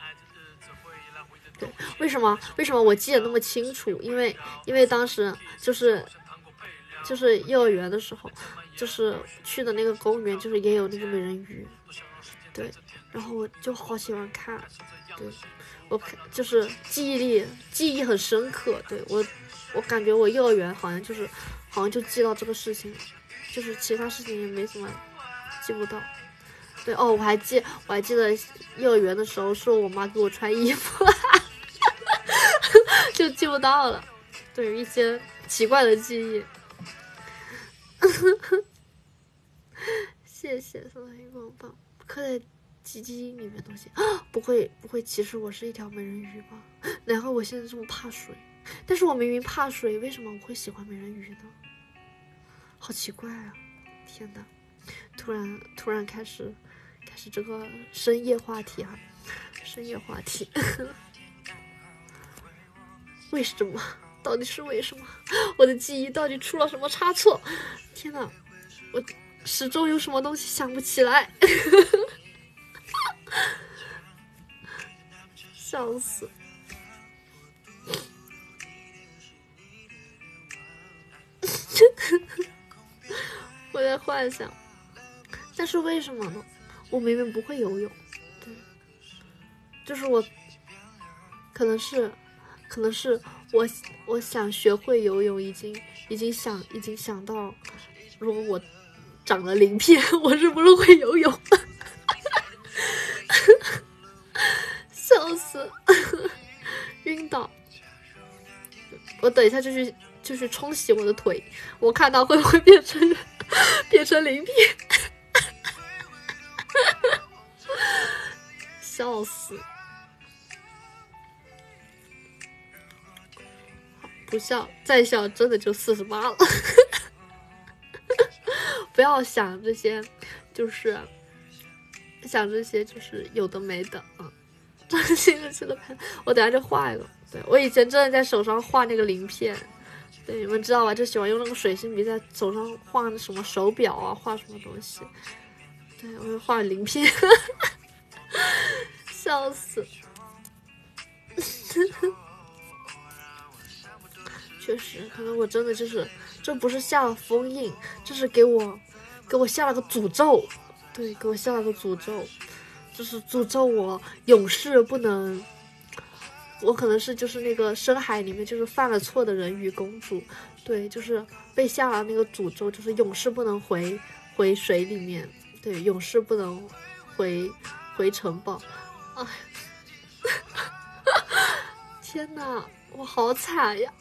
Speaker 1: 对，为什么我记得那么清楚？因为当时就是幼儿园的时候，就是去的那个公园，就是也有那个美人鱼。对，然后我就好喜欢看。对，我就是记忆很深刻。对，我感觉我幼儿园好像就记到这个事情了，就是其他事情也没什么记不到。对哦，我还记得幼儿园的时候是我妈给我穿衣服。就记不到了。对，一些奇怪的记忆。谢谢送的荧光棒，刻在鸡鸡里面东西。不会其实我是一条美人鱼吧？难怪我现在这么怕水。但是我明明怕水，为什么我会喜欢美人鱼呢？好奇怪啊！天哪，突然开始这个深夜话题啊，深夜话题。为什么？到底是为什么？我的记忆到底出了什么差错？天哪，我始终有什么东西想不起来。笑死！我在幻想，但是为什么呢？我明明不会游泳。对，就是我，可能是我想学会游泳，已经想到，如果我长了鳞片，我是不是会游泳？笑死，晕倒！我等一下就去冲洗我的腿，我看到会不会变成鳞片？笑死！不笑，再笑真的就48了。不要想这些，就是有的没的啊。张新的这个盘，我等下就画一个。对，我以前真的在手上画那个鳞片，对，你们知道吧？就喜欢用那个水性笔在手上画什么手表啊，画什么东西。对，我就画鳞片。笑死！确实，可能我真的这不是下了封印，这是给我下了个诅咒。对，给我下了个诅咒，就是诅咒我永世不能。我可能是就是那个深海里面就是犯了错的人鱼公主。对，就是被下了那个诅咒，就是永世不能回水里面。对，永世不能回城堡。哎，天哪，我好惨呀！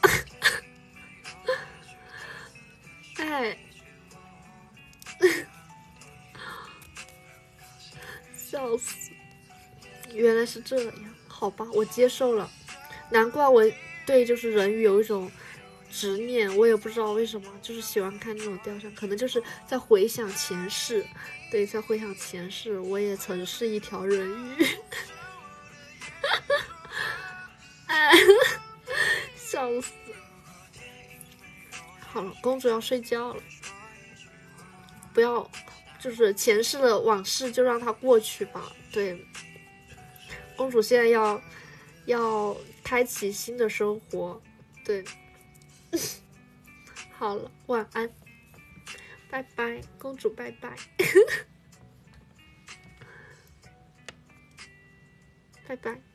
Speaker 1: 哎，笑死！原来是这样，好吧，我接受了。难怪我对就是人鱼有一种执念，我也不知道为什么，就是喜欢看那种雕像，可能就是在回想前世。对，在回想前世，我也曾是一条人鱼。哎，笑死！好了，公主要睡觉了，不要，就是前世的往事就让它过去吧。对，公主现在要开启新的生活。对，好了，晚安，拜拜，公主，拜拜，拜拜。